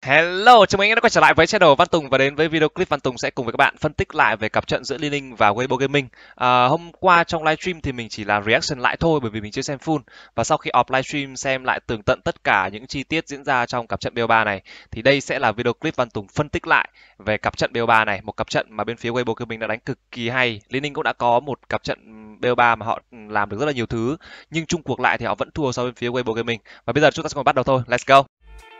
Hello, chào mừng anh em đã quay trở lại với channel Văn Tùng và đến với video clip Văn Tùng sẽ cùng với các bạn phân tích lại về cặp trận giữa Liên Ninh và Weibo Gaming. Hôm qua trong livestream thì mình chỉ làm reaction lại thôi bởi vì mình chưa xem full, và sau khi off livestream xem lại tường tận tất cả những chi tiết diễn ra trong cặp trận BO3 này thì đây sẽ là video clip Văn Tùng phân tích lại về cặp trận BO3 này, một cặp trận mà bên phía Weibo Gaming đã đánh cực kỳ hay. Liên Ninh cũng đã có một cặp trận BO3 mà họ làm được rất là nhiều thứ, nhưng chung cuộc lại thì họ vẫn thua so với bên phía Weibo Gaming. Và bây giờ chúng ta sẽ cùng bắt đầu thôi. Let's go.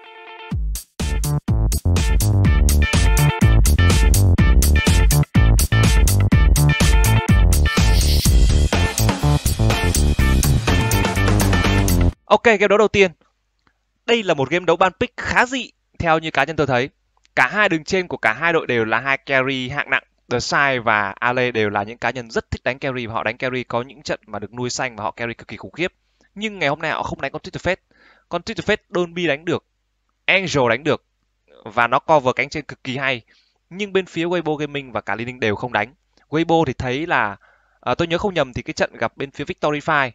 Ok, game đấu đầu tiên. Đây là một game đấu ban pick khá dị theo như cá nhân tôi thấy. Cả hai đường trên của cả hai đội đều là hai carry hạng nặng. The Sai và Ale đều là những cá nhân rất thích đánh carry và họ đánh carry có những trận mà được nuôi xanh và họ carry cực kỳ khủng khiếp. Nhưng ngày hôm nay họ không đánh con Twitter Fate. Con Twitter Fate Dolby đánh được, Angel đánh được và nó cover cánh trên cực kỳ hay. Nhưng bên phía Weibo Gaming và cả Liên Ninh đều không đánh. Weibo thì thấy là tôi nhớ không nhầm thì cái trận gặp bên phía Victorify,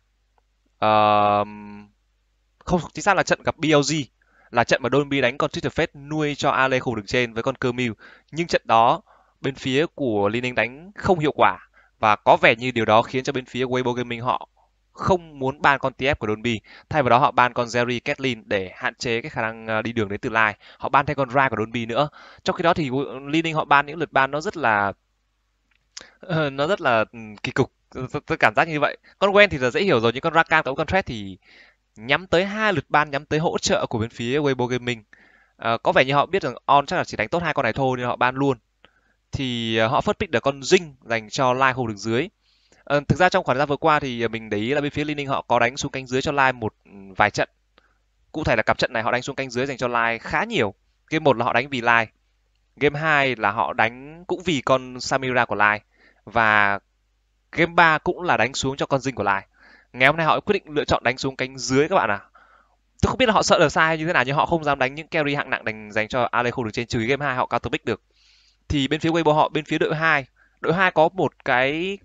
không chính xác là trận gặp BLG, là trận mà Dolby đánh con Twitter Fate nuôi cho Ale khu đường trên với con cơ mưu. Nhưng trận đó bên phía của Liên Ninh đánh không hiệu quả và có vẻ như điều đó khiến cho bên phía Weibo Gaming họ không muốn ban con TF của Dolby, thay vào đó họ ban con Jerry Catlin để hạn chế cái khả năng đi đường đến từ Lai. Họ ban thêm con Ra của Dolby nữa. Trong khi đó thì Liên Ninh họ ban những lượt ban nó rất là kỳ cục. Tôi cảm giác như vậy. Con Gwen thì là dễ hiểu rồi, nhưng con Rakan và con Thread thì nhắm tới hai lượt ban, nhắm tới hỗ trợ của bên phía Weibo Gaming. Có vẻ như họ biết rằng On chắc là chỉ đánh tốt hai con này thôi nên họ ban luôn. Thì họ first pick được con Jing dành cho Lai khu đường dưới. Thực ra trong khoảng thời gian vừa qua thì mình để ý là bên phía Liên Ninh họ có đánh xuống cánh dưới cho Lai một vài trận. Cụ thể là cặp trận này họ đánh xuống cánh dưới dành cho Lai khá nhiều. Game 1 là họ đánh vì Lai. Game 2 là họ đánh cũng vì con Samira của Lai. Và game 3 cũng là đánh xuống cho con Jing của Lai. Ngày hôm nay họ quyết định lựa chọn đánh xuống cánh dưới các bạn à. Tôi không biết là họ sợ được sai hay như thế nào, nhưng họ không dám đánh những carry hạng nặng dành cho Ale khu đường trên, trừ game 2 họ counter pick được. Thì bên phía Weibo họ, bên phía đội 2 có một cái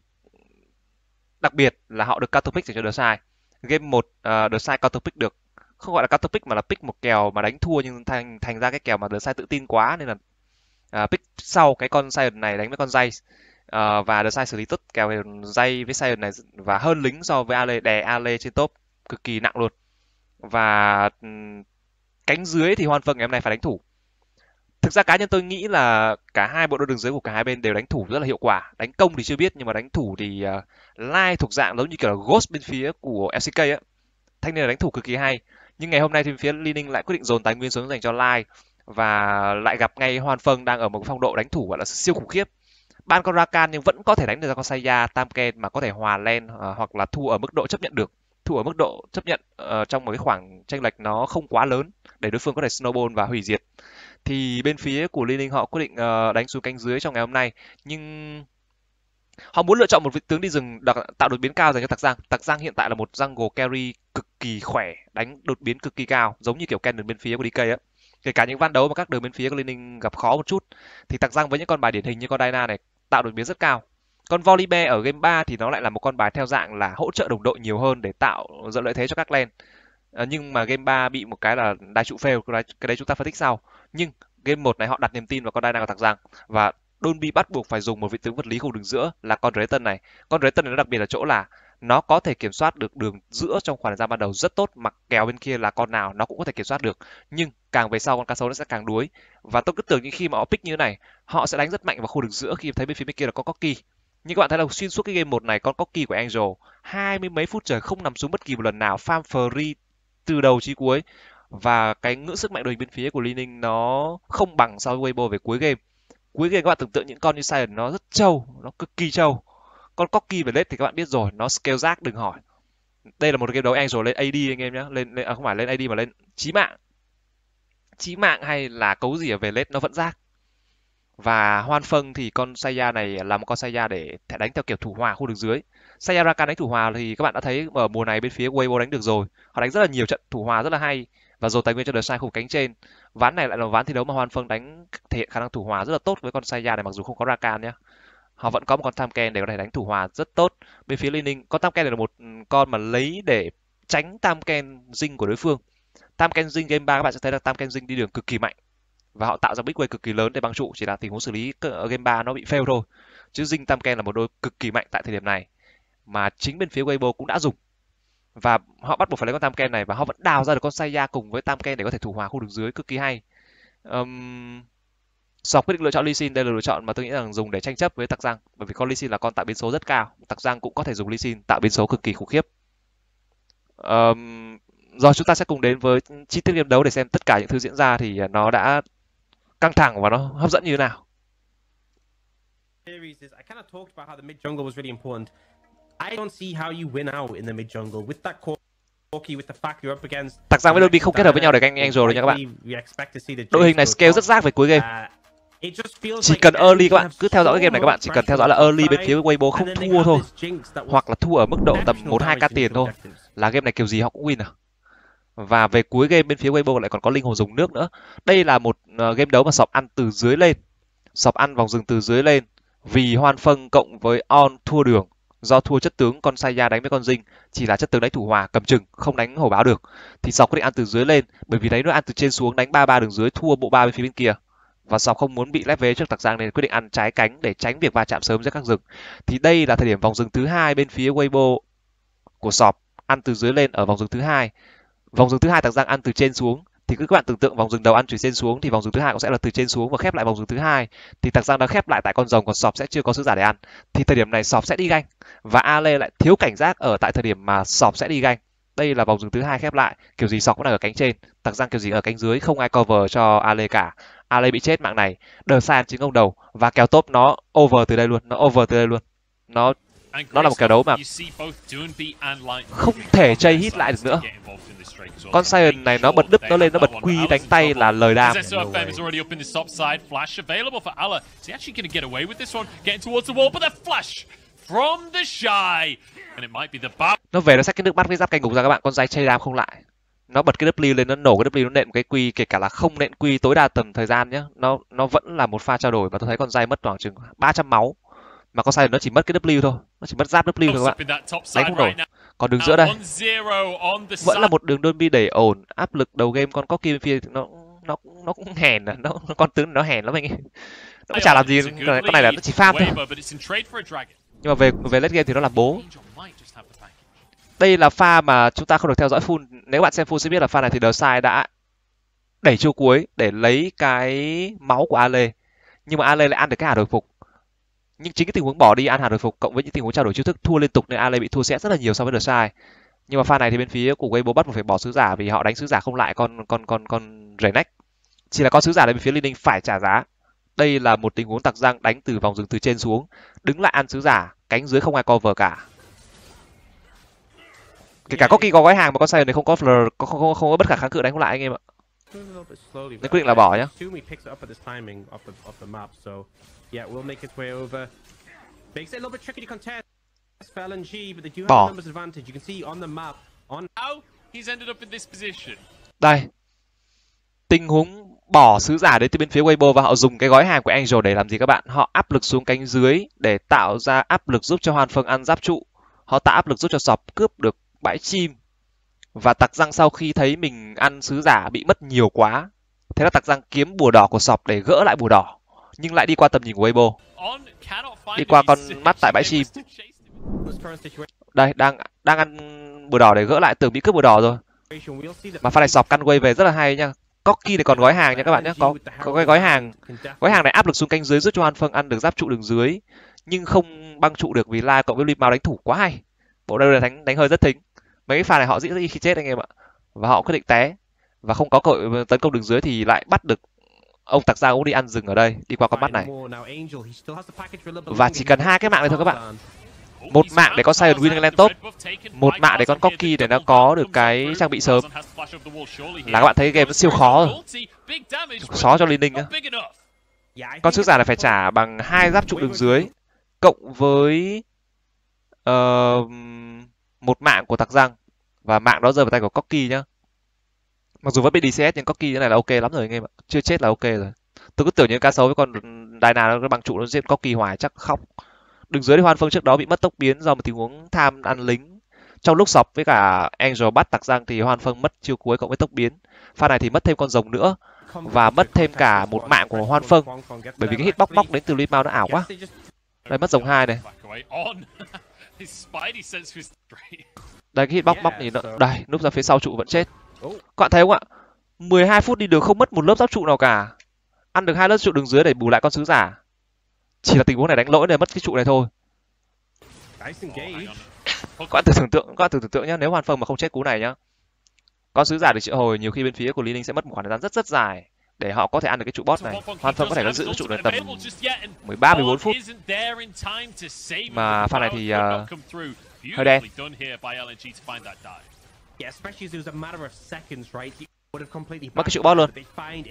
đặc biệt là họ được counter pick dành cho The Sai. Game 1 The Sai counter pick được, không gọi là counter pick mà là pick một kèo mà đánh thua, nhưng thành ra cái kèo mà The Sai tự tin quá nên là pick sau cái con Sion này đánh với con Jay. Và The Sai xử lý tốt kèo Jay với Sion này và hơn lính so với Ale, đè Ale trên top cực kỳ nặng luôn. Và cánh dưới thì Hoan Vâng ngày hôm nay phải đánh thủ. Thực ra cá nhân tôi nghĩ là cả hai bộ đôi đường dưới của cả hai bên đều đánh thủ rất là hiệu quả. Đánh công thì chưa biết, nhưng mà đánh thủ thì Lai thuộc dạng giống như kiểu là Ghost bên phía của FCK á, thanh niên là đánh thủ cực kỳ hay. Nhưng ngày hôm nay thì phía Liên Ninh lại quyết định dồn tài nguyên xuống dành cho Lai và lại gặp ngay Hoan Vâng đang ở một phong độ đánh thủ gọi là siêu khủng khiếp. Ban con Rakan nhưng vẫn có thể đánh được ra con Saya, Tamken mà có thể hòa len hoặc là thua ở mức độ chấp nhận được. Thua ở mức độ chấp nhận trong một cái khoảng chênh lệch nó không quá lớn để đối phương có thể snowball và hủy diệt. Thì bên phía của Liên Ninh họ quyết định đánh xuống cánh dưới trong ngày hôm nay, nhưng họ muốn lựa chọn một vị tướng đi rừng tạo đột biến cao dành cho Tặc Giang. Tặc Giang hiện tại là một jungle carry cực kỳ khỏe, đánh đột biến cực kỳ cao, giống như kiểu Kennen bên phía của DK á. Kể cả những ván đấu mà các đường bên phía của Liên Ninh gặp khó một chút thì Tặc Giang với những con bài điển hình như con Diana này tạo đột biến rất cao. Con Volibear ở game 3 thì nó lại là một con bài theo dạng là hỗ trợ đồng đội nhiều hơn để tạo dẫn lợi thế cho các lane. Nhưng mà game 3 bị một cái là đai trụ fail, cái đấy chúng ta phân tích sau. Nhưng game 1 này họ đặt niềm tin vào con Diana của Tặc Giang và Dolby bắt buộc phải dùng một vị tướng vật lý khu đường giữa là con Drayton này. Con Drayton này nó đặc biệt ở chỗ là nó có thể kiểm soát được đường giữa trong khoảng thời gian ban đầu rất tốt, mặc kèo bên kia là con nào nó cũng có thể kiểm soát được. Nhưng càng về sau con cá sấu nó sẽ càng đuối. Và tôi cứ tưởng như khi mà họ pick như thế này, họ sẽ đánh rất mạnh vào khu đường giữa khi thấy bên phía bên kia là có Corki. Nhưng các bạn thấy là xuyên suốt cái game 1 này con Corki của Angel 20 mấy phút trời không nằm xuống bất kỳ một lần nào, farm free từ đầu chí cuối. Và cái ngưỡng sức mạnh đội hình bên phía của Liên Ninh nó không bằng so với Weibo về cuối game. Cuối game các bạn tưởng tượng những con như Sion nó rất trâu, nó cực kỳ trâu. Con Corki về late thì các bạn biết rồi, nó scale rác đừng hỏi. Đây là một game đấu Angel lên AD anh em nhé, lên không phải lên AD mà lên chí mạng. Chí mạng hay là cấu gì ở về late nó vẫn rác. Và Hoan Phâng thì con Saya này là một con Saya để đánh theo kiểu thủ hòa khu đường dưới. Saya Rakan đánh thủ hòa thì các bạn đã thấy ở mùa này bên phía Weibo đánh được rồi. Họ đánh rất là nhiều trận thủ hòa rất là hay và dồn tài nguyên cho The Sai khu cánh trên. Ván này lại là ván thi đấu mà Hoan Phâng đánh thể hiện khả năng thủ hòa rất là tốt với con Saya này, mặc dù không có Rakan nhé. Họ vẫn có một con Tamken để có thể đánh thủ hòa rất tốt. Bên phía Liên Ninh, con Tamken này là một con mà lấy để tránh Tamken Jing của đối phương. Tamken Jing game 3 các bạn sẽ thấy là Tamken Jing đi đường cực kỳ mạnh. và họ tạo ra big wave cực kỳ lớn để băng trụ, chỉ là tình huống xử lý ở game 3 nó bị fail thôi. Chứ Jing Tamken là một đôi cực kỳ mạnh tại thời điểm này mà chính bên phía Weibo cũng đã dùng, và họ bắt buộc phải lấy con Tamken này và họ vẫn đào ra được con Saya cùng với Tamken để có thể thủ hòa khu đường dưới, cực kỳ hay. Sọc quyết định lựa chọn Lee Sin, đây là lựa chọn mà tôi nghĩ rằng dùng để tranh chấp với Tặc Giang, bởi vì con Lee Sin là con tạo biến số rất cao, Tặc Giang cũng có thể dùng Lee Sin tạo biến số cực kỳ khủng khiếp. Rồi chúng ta sẽ cùng đến với chi tiết game đấu để xem tất cả những thứ diễn ra thì nó đã căng thẳng và nó hấp dẫn như thế nào. Tặc Giang với Dolby không kết hợp với nhau để ganh Angel rồi nha các bạn. Đội hình này scale rất rác về cuối game. Chỉ cần early các bạn cứ theo dõi cái game này, các bạn chỉ cần theo dõi là early bên phía Weibo không thua thôi, hoặc là thua ở mức độ tầm 1-2k tiền thôi là game này kiểu gì họ cũng win à. Và về cuối game bên phía Weibo lại còn có linh hồn dùng nước nữa. Đây là một game đấu mà Sọp ăn từ dưới lên, Sọp ăn vòng rừng từ dưới lên, vì Hoan Phân cộng với On thua đường do thua chất tướng con Saya đánh với con Jing, chỉ là chất tướng đánh thủ hòa cầm chừng không đánh hổ báo được, thì Sọp quyết định ăn từ dưới lên, bởi vì đấy nó ăn từ trên xuống đánh 3-3 đường dưới thua bộ ba bên phía bên kia, và Sọp không muốn bị lép vế trước Tặc Giang nên quyết định ăn trái cánh để tránh việc va chạm sớm giữa các rừng. Thì đây là thời điểm vòng rừng thứ hai bên phía Weibo của Sọp ăn từ dưới lên ở vòng rừng thứ hai. Vòng rừng thứ hai Tặc Giang ăn từ trên xuống, thì cứ các bạn tưởng tượng vòng rừng đầu ăn từ trên xuống thì vòng rừng thứ hai cũng sẽ là từ trên xuống và khép lại vòng rừng thứ hai. Thì Tặc Giang đã khép lại tại con rồng, còn Sọp sẽ chưa có sứ giả để ăn. Thì thời điểm này Sọp sẽ đi ganh và Ale lại thiếu cảnh giác ở tại thời điểm mà Sọp sẽ đi ganh. Đây là vòng rừng thứ hai khép lại, kiểu gì Sọp cũng đang ở cánh trên, Tặc Giang kiểu gì ở cánh dưới, không ai cover cho Ale cả. Ale bị chết mạng này, The Saiyan chính ông đầu và kèo top nó over từ đây luôn, nó là một kèo đấu mà không thể chase hit lại được nữa. Con Saiyan này nó bật đứt, nó lên nó bật quy đánh tay là lời đam. Nó về nó xách cái nước mắt với giáp canh gục ra các bạn, con dai chase đam không lại. Nó bật cái W lên, nó nổ cái W, nó nện một cái quy, kể cả là không nện quy tối đa tầm thời gian nhá, nó vẫn là một pha trao đổi, và tôi thấy con dai mất khoảng chừng 300 máu. Mà con Saiyan nó chỉ mất cái W thôi, nó chỉ mất giáp W thôi các bạn, đánh không nổi. Còn đường giữa đây vẫn là một đường Dolby đẩy ổn, áp lực đầu game con Corki bên phía nó cũng hèn à, con tướng nó hèn lắm anh ấy, nó cũng chả làm gì, con này là nó chỉ farm thôi. Nhưng mà về late game thì nó làm bố. Đây là pha mà chúng ta không được theo dõi full, nếu bạn xem full sẽ biết là pha này thì The Sai đã đẩy chiêu cuối để lấy cái máu của Ale, nhưng mà Ale lại ăn được cái hạt hồi phục. Nhưng chính cái tình huống bỏ đi ăn hạt hồi phục cộng với những tình huống trao đổi chiêu thức thua liên tục nên Ale bị thua sẽ rất là nhiều so với The Sai. Nhưng mà pha này thì bên phía của Weibo bắt buộc phải bỏ sứ giả vì họ đánh sứ giả không lại con rể nách. Chỉ là con sứ giả này bên phía Liên Ninh phải trả giá. Đây là một tình huống Tặc Giang đánh từ vòng rừng từ trên xuống, đứng lại ăn sứ giả, cánh dưới không ai cover cả. Kể cả Corki có gói hàng mà con Saiyan này không có không có bất khả kháng cự đánh không lại anh em ạ. Nên quyết định là bỏ nhá. Bỏ. Đây. Tình huống bỏ sứ giả đến từ bên phía Weibo và họ dùng cái gói hàng của Angel để làm gì các bạn? Họ áp lực xuống cánh dưới để tạo ra áp lực giúp cho Hoan Phương ăn giáp trụ. Họ tạo áp lực giúp cho Sọp cướp được bãi chim. Và Tặc Giang sau khi thấy mình ăn sứ giả bị mất nhiều quá, thế là Tặc Giang kiếm bùa đỏ của Sọp để gỡ lại bùa đỏ, nhưng lại đi qua tầm nhìn của Weibo, đi qua con mắt tại bãi chim. Đây đang ăn bùa đỏ để gỡ lại, tưởng bị cướp bùa đỏ rồi. Mà pha này Sọp căn quay về rất là hay nha. Corki này còn gói hàng nha các bạn nhé, có cái gói hàng này áp lực xuống cánh dưới giúp cho Hoan Phương ăn được giáp trụ đường dưới, nhưng không băng trụ được vì Lai cộng với Lim Mao đánh thủ quá hay. Bộ đây là đánh hơi rất thính. Mấy cái pha này họ dĩ rất khi chết anh em ạ, và họ quyết định té và không có cơ hội tấn công đường dưới thì lại bắt được ông Tặc Giang cũng đi ăn rừng ở đây, đi qua con mắt này. Và chỉ cần hai cái mạng này thôi các bạn, một mạng để có Saiyan win lên top, một mạng để con Corki để nó có được cái trang bị sớm, là các bạn thấy game nó siêu khó rồi, khó cho Liên Ninh á. Con sứ giả này phải trả bằng 2 giáp trụ đường dưới cộng với một mạng của Tặc Giang, và mạng đó rơi vào tay của Corki nhá. Mặc dù vẫn bị DCS nhưng Corki cái này là ok lắm rồi anh em ạ, chưa chết là ok rồi. Tôi cứ tưởng như cá sấu với con Dyna nó bằng trụ nó giết Corki hoài chắc khóc. Đường dưới thì Hoan Phương trước đó bị mất tốc biến do một tình huống tham ăn lính. Trong lúc Sọp với cả Angel bắt Tặc Giang thì Hoan Phương mất chiêu cuối cộng với tốc biến. Pha này thì mất thêm con rồng nữa. và mất thêm cả một mạng của Hoan Phâng, bởi vì cái hitbox bóc đến từ Lee Mao nó ảo quá. Đây mất rồng 2 này. Đây cái hitbox bóc thì đây núp ra phía sau trụ vẫn chết. Các bạn thấy không ạ? 12 phút đi được không mất một lớp giáp trụ nào cả. Ăn được 2 lớp trụ đường dưới để bù lại con sứ giả. Chỉ là tình huống này đánh lỗi để mất cái trụ này thôi. Các bạn thử tưởng tượng nhá, nếu Hoan Phâng mà không chết cú này nhá, con sứ giả được triệu hồi, nhiều khi bên phía của Lý Ninh sẽ mất một khoảng thời gian rất dài để họ có thể ăn được cái trụ boss này. Hoan Phâng có thể nó giữ trụ đến tầm 13-14 phút. Mà pha này thì hơi đen. Mất cái trụ boss luôn.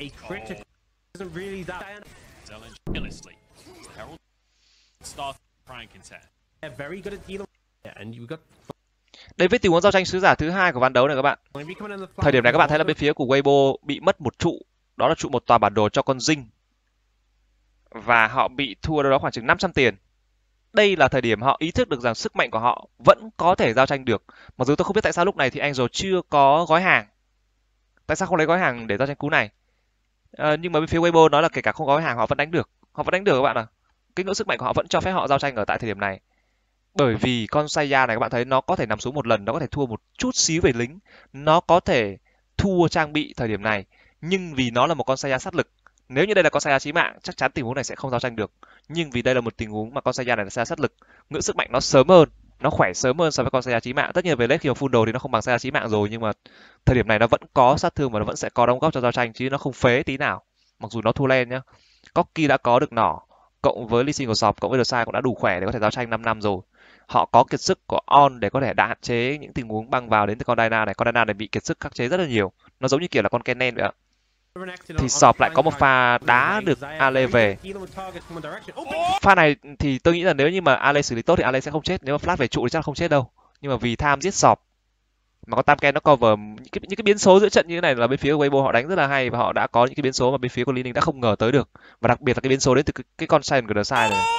Đây với tình huống giao tranh sứ giả thứ hai của ván đấu này các bạn. Thời điểm này các bạn thấy là bên phía của Weibo bị mất một trụ, đó là trụ một tòa bản đồ cho con Dinh. Và họ bị thua đâu đó khoảng chừng 500 tiền. Đây là thời điểm họ ý thức được rằng sức mạnh của họ vẫn có thể giao tranh được. Mặc dù tôi không biết tại sao lúc này thì Angel chưa có gói hàng. Tại sao không lấy gói hàng để giao tranh cú này? Nhưng mà bên phía Weibo nói là kể cả không gói hàng họ vẫn đánh được. Họ vẫn đánh được các bạn ạ. Cái ngưỡng sức mạnh của họ vẫn cho phép họ giao tranh ở tại thời điểm này. Bởi vì con Saya này các bạn thấy nó có thể nằm xuống một lần, nó có thể thua một chút xíu về lính, nó có thể thua trang bị thời điểm này, nhưng vì nó là một con Saya sát lực, nếu như đây là con Saya chí mạng chắc chắn tình huống này sẽ không giao tranh được. Nhưng vì đây là một tình huống mà con Saya này là Saya sát lực, ngưỡng sức mạnh nó sớm hơn, nó khỏe sớm hơn so với con Saya chí mạng. Tất nhiên về late khi mà full đồ thì nó không bằng Saya chí mạng rồi, nhưng mà thời điểm này nó vẫn có sát thương và nó vẫn sẽ có đóng góp cho giao tranh chứ nó không phế tí nào. Mặc dù nó thua lên nhá. Corki đã có được nỏ, cộng với Lee Sin của Sọp, cộng với The Sai cũng đã đủ khỏe để có thể giao tranh 5 năm rồi. Họ có kiệt sức của On để có thể hạn chế những tình huống băng vào đến từ con Diana này. Con Diana này bị kiệt sức khắc chế rất là nhiều. Nó giống như kiểu là con Kennen vậy ạ. Thì Sọp lại có một pha đá được Ale về. Pha này thì tôi nghĩ là nếu như mà Ale xử lý tốt thì Ale sẽ không chết. Nếu mà flash về trụ thì chắc là không chết đâu. Nhưng mà vì tham giết Sọp mà con Tam Ken nó cover những cái biến số giữa trận như thế này là bên phía của Weibo họ đánh rất là hay, và họ đã có những cái biến số mà bên phía của Lý Ninh đã không ngờ tới được. Và đặc biệt là cái biến số đến từ cái con Saiyan của The Sai này.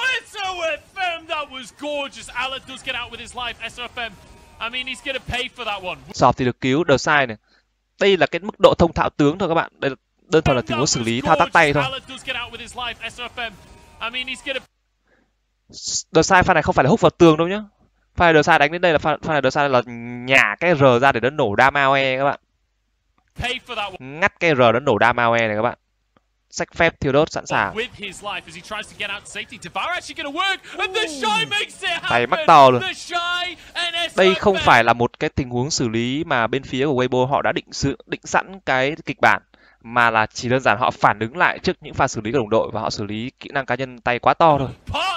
Sọp thì được cứu, The Sai này. Đây là cái mức độ thông thạo tướng thôi các bạn. Đây là đơn thuần là tình huống xử lý thao tác tay thôi. The Sai pha này không phải là húc vào tường đâu nhá. Pha này The Sai đánh đến đây là pha này The Sai là nhả cái R ra để nó nổ Damaoe các bạn. Ngắt cái R nó nổ Damaoe này các bạn. Sách phép thiêu đốt sẵn sàng. Tay mắc to luôn. Đây không phải là một cái tình huống xử lý mà bên phía của Weibo họ đã định sẵn cái kịch bản, mà là chỉ đơn giản họ phản ứng lại trước những pha xử lý của đồng đội và họ xử lý kỹ năng cá nhân tay quá to thôi.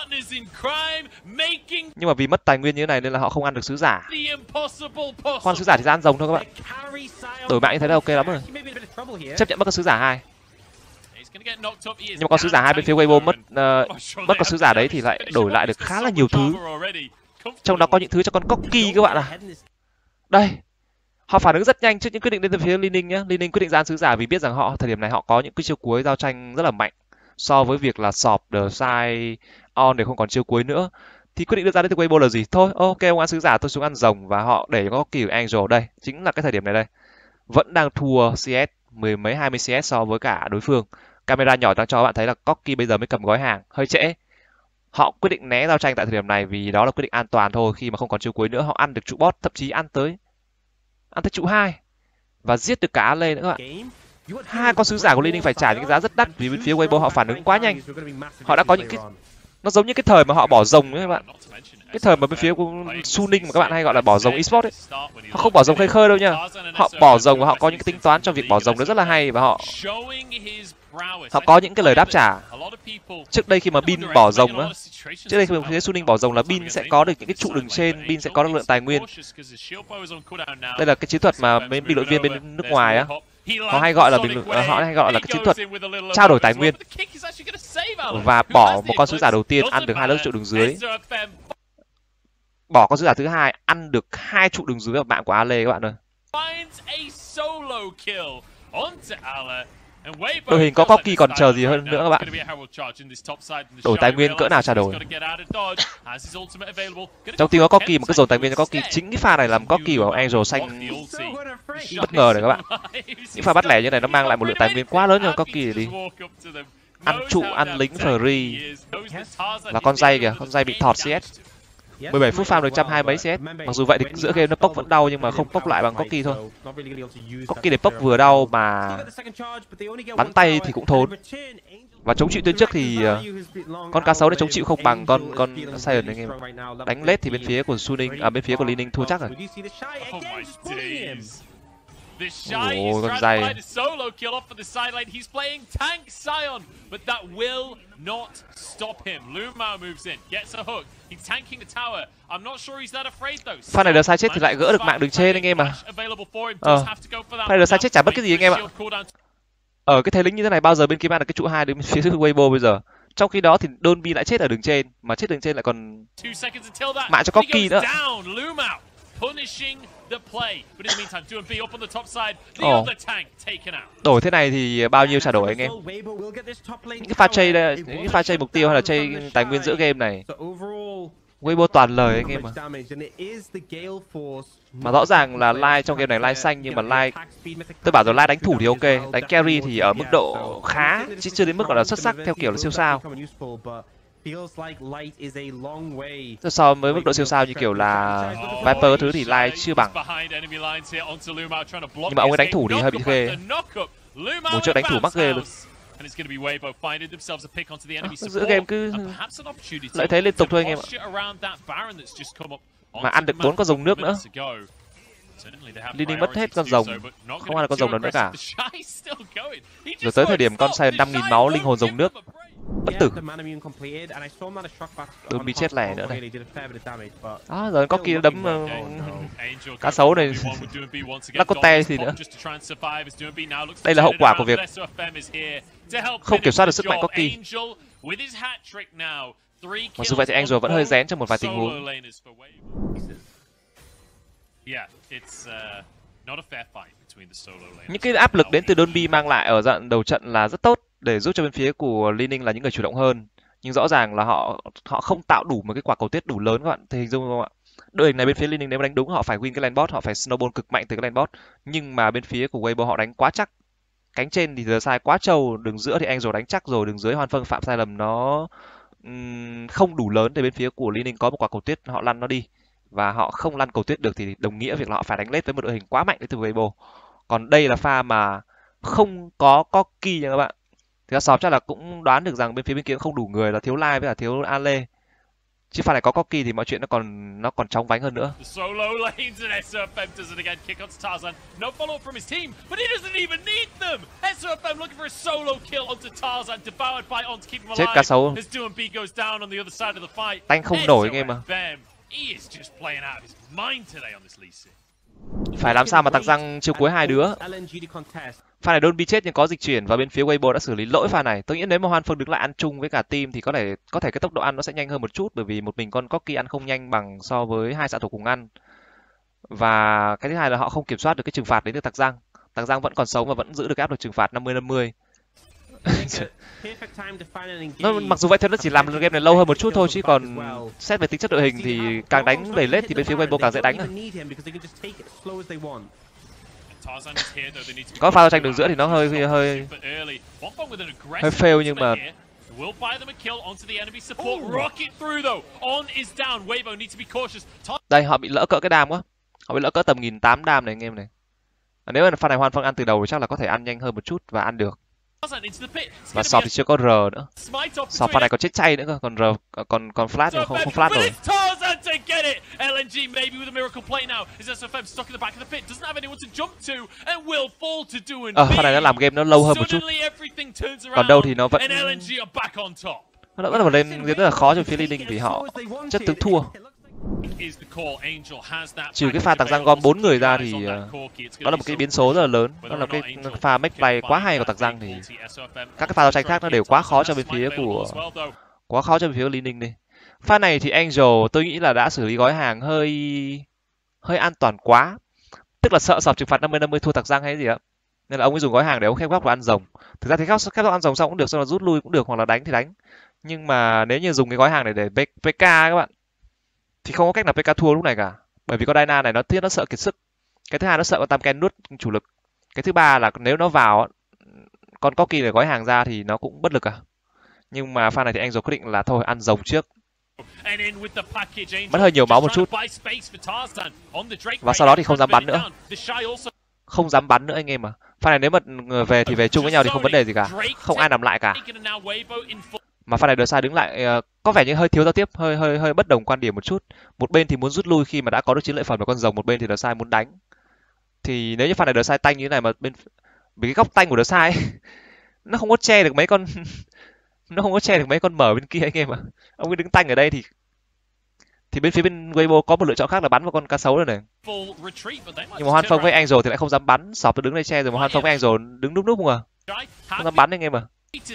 Nhưng mà vì mất tài nguyên như thế này nên là họ không ăn được sứ giả. Con sứ giả thì ra ăn rồng thôi các bạn. Đổi mạng như thế là ok lắm rồi. Chấp nhận mất con sứ giả 2. Nhưng mà con sứ giả 2 bên phía Weibo mất con sứ giả đấy thì lại đổi lại được khá là nhiều thứ. Trong đó có những thứ cho con Corki các bạn à. Đây, họ phản ứng rất nhanh trước những quyết định đến từ phía Lý Ninh nhé. Lý Ninh quyết định ra ăn sứ giả vì biết rằng họ thời điểm này họ có những cái chiêu cuối giao tranh rất là mạnh so với việc là Sọp, The Sai, On để không còn chiêu cuối nữa. Thì quyết định đưa ra đến từ Weibo là gì? Thôi, ok, ông ăn sứ giả, tôi xuống ăn rồng, và họ để có kiểu Angel đây. Chính là cái thời điểm này đây. Vẫn đang thua CS, mười mấy 20 CS so với cả đối phương. Camera nhỏ đang cho các bạn thấy là Corki bây giờ mới cầm gói hàng, hơi trễ. Họ quyết định né giao tranh tại thời điểm này vì đó là quyết định an toàn thôi, khi mà không còn chiêu cuối nữa họ ăn được trụ boss, thậm chí ăn tới trụ 2 và giết được cả Ale nữa các bạn. Hai con sứ giả của Lý Ninh phải trả những cái giá rất đắt vì bên phía Weibo họ phản ứng quá nhanh. Họ đã có những cái, nó giống như cái thời mà họ bỏ rồng ấy các bạn. Cái thời mà bên phía của Su Ninh mà các bạn hay gọi là bỏ rồng esports ấy. Họ không bỏ rồng khơi khơi đâu nha. Họ bỏ rồng và họ có những cái tính toán cho việc bỏ rồng nó rất là hay, và họ có những cái lời đáp trả. Trước đây khi mà Bin bỏ rồng á, trước đây khi mà phía Su Ninh bỏ rồng là Bin sẽ có được những cái trụ đường trên, Bin sẽ có được lượng tài nguyên. Đây là cái chiến thuật mà bên bình luận viên bên nước ngoài á, họ hay gọi là cái chiến thuật trao đổi tài nguyên, và bỏ một con sứ giả đầu tiên ăn được 2 lớp trụ đường dưới, bỏ con sứ giả thứ hai ăn được 2 trụ đường dưới ở mạng của Ale các bạn ơi. Đội hình có Corki còn chờ gì hơn nữa các bạn. Đổi tài nguyên cỡ nào chả đổi. Trong team có Corki mà cứ dồn tài nguyên cho Corki. Chính cái pha này làm Corki của Angel xanh bất ngờ này các bạn. Những pha bắt lẻ như này nó mang lại một lượng tài nguyên quá lớn cho Corki để đi. Ăn trụ, ăn lính free. Và con dây kìa, con dây bị thọt CS. 17 phút farm được 120 mấy CS. Mặc dù vậy thì giữa game nó pốc vẫn đau nhưng mà không pốc lại bằng Corki thôi. Corki để pốc vừa đau mà bắn tay thì cũng thốn. Và chống chịu tuyến trước thì con cá sấu để chống chịu không bằng con Sion anh em. Đánh lết thì bên phía của Suning, bên phía của Li Ning thua chắc rồi. Ôi con dây. Pha này sai chết thì lại gỡ được mạng đường trên anh em à. Pha này sai chết chả mất cái gì anh em ạ. Ở cái thế lính như thế này bao giờ bên kia mang được cái trụ 2 đến phía Weibo bây giờ. Trong khi đó thì Donby lại chết ở đường trên, mà chết đường trên lại còn mạng cho Corki nữa. Đổi thế này thì bao nhiêu trả đổi anh em? Những cái pha chase mục tiêu hay là chase tài nguyên giữa game này, Weibo toàn lời anh em à. Mà rõ ràng là Lai trong game này Lai xanh, nhưng mà Lai tôi bảo rồi, Lai đánh thủ thì ok, đánh carry thì ở mức độ khá chứ chưa đến mức gọi là xuất sắc theo kiểu là siêu sao. So với mức độ siêu sao như kiểu là Viper thứ thì Lai chưa bằng. Nhưng mà ông ấy đánh thủ thì hơi bị ghê. Một trận đánh thủ mắc ghê luôn. Giữa game cứ lợi thế liên tục thôi anh em ạ. Mà ăn được 4 con rồng nước nữa. Li Ning mất hết con rồng, không ăn được con rồng nào nữa cả. Rồi tới thời điểm con Sion 5.000 máu linh hồn rồng nước bất tử. Donby chết lẻ nữa này. Đó, rồi có kia đấm cá sấu này. Lacote thì nữa. Đây là hậu quả của việc không kiểm soát được sức mạnh Corki. Mặc dù vậy thì Angel vẫn hơi rén trong một vài tình huống. Những cái áp lực đến từ Donby mang lại ở đoạn đầu trận là rất tốt để giúp cho bên phía của Li Ning là những người chủ động hơn. Nhưng rõ ràng là họ không tạo đủ một cái quả cầu tuyết đủ lớn các bạn. Thì hình dung không ạ? Đội hình này bên phía Li Ning nếu đánh đúng họ phải win cái lane bot, họ phải snowball cực mạnh từ cái lane bot. Nhưng mà bên phía của Weibo họ đánh quá chắc. Cánh trên thì giờ sai quá trâu, đường giữa thì Angel đánh chắc rồi, đường dưới Hoan Phân phạm sai lầm nó không đủ lớn để bên phía của Li Ning có một quả cầu tuyết họ lăn nó đi. Và họ không lăn cầu tuyết được thì đồng nghĩa việc là họ phải đánh lết với một đội hình quá mạnh đến từ Weibo. Còn đây là pha mà không có Corki nha các bạn. Thì Sọp chắc là cũng đoán được rằng bên phía bên kia không đủ người, là thiếu Lai với cả thiếu Ale. Chứ pha này có Corki thì mọi chuyện nó còn chóng vánh hơn nữa. Chết cá sấu. Tanh không nổi anh em mà. Phải làm sao mà tặc răng chiêu cuối hai đứa. Pha này Donby chết nhưng có dịch chuyển và bên phía Weibo đã xử lý lỗi pha này. Tôi nghĩ nếu mà Hoan Phương đứng lại ăn chung với cả team thì có thể cái tốc độ ăn nó sẽ nhanh hơn một chút, bởi vì một mình con Corki ăn không nhanh bằng so với hai xạ thủ cùng ăn. Và cái thứ hai là họ không kiểm soát được cái trừng phạt đến từ tặc răng. Tặc răng vẫn còn sống và vẫn giữ được áp lực trừng phạt 50-50. Mặc dù vậy thì nó chỉ làm game này lâu hơn một chút thôi, chứ còn xét về tính chất đội hình thì càng đánh đẩy lết thì bên phía Weibo càng dễ đánh rồi. Có pha giao tranh đường giữa thì nó hơi fail, nhưng mà đây họ bị lỡ cỡ cái đam quá, họ bị lỡ cỡ tầm 1.800 đam này anh em này. Nếu mà pha này Hoan Phương ăn từ đầu thì chắc là có thể ăn nhanh hơn một chút và ăn được. Và Sọp thì chưa có R nữa. Sọp pha này còn chết chay nữa cơ, còn R còn flash nhưng không flash rồi. Pha này nó làm game nó lâu hơn một chút. Còn đâu thì nó vẫn lên rất là khó cho phía Li Ning vì họ chất tướng thua. Trừ cái pha tặc răng gom 4 người ra thì đó là một cái biến số rất là lớn. Đó là cái pha make play quá hay của tặc răng, thì các cái pha giao tranh khác nó đều quá khó cho bên phía Li Ning đi. Pha này thì Angel tôi nghĩ là đã xử lý gói hàng hơi an toàn quá, tức là sợ Sọp trừng phạt 50-50 thua tặc răng hay gì đó. nên là ông ấy dùng gói hàng để ông khép góc và ăn rồng. Thực ra thì khép góc ăn rồng xong cũng được, xong là rút lui cũng được, hoặc là đánh thì đánh. Nhưng mà nếu như dùng cái gói hàng này để PK các bạn, thì không có cách nào PK thua lúc này cả. Bởi vì con Dyna này nó thiết, nó sợ kiệt sức. Cái thứ hai nó sợ con Tam Ken nuốt chủ lực. Cái thứ ba là nếu nó vào con Corki để gói hàng ra thì nó cũng bất lực à. Nhưng mà pha này thì Angel quyết định là thôi ăn rồng trước. Mất hơi nhiều máu một chút. Và sau đó thì không dám bắn nữa. Không dám bắn nữa anh em à. Pha này nếu mà về thì về chung với nhau thì không vấn đề gì cả. Không ai nằm lại cả. Mà pha này Dersai đứng lại có vẻ như hơi thiếu giao tiếp, hơi bất đồng quan điểm một chút. Một bên thì muốn rút lui khi mà đã có được chiến lợi phẩm của con rồng, một bên thì Dersai muốn đánh. Thì nếu như pha này Dersai tanh như thế này mà bên vì cái góc tanh của Dersai ấy, nó không có che được mấy con nó không có che được mấy con mở bên kia anh em ạ. Ông ấy đứng tanh ở đây thì bên phía bên Weibo có một lựa chọn khác là bắn vào con cá sấu rồi này. Nhưng mà Hoan Phong với Angel thì lại không dám bắn, Sọp đứng đây che rồi mà Hoan Phong với Angel đứng núp núp không à. Không dám bắn anh em à.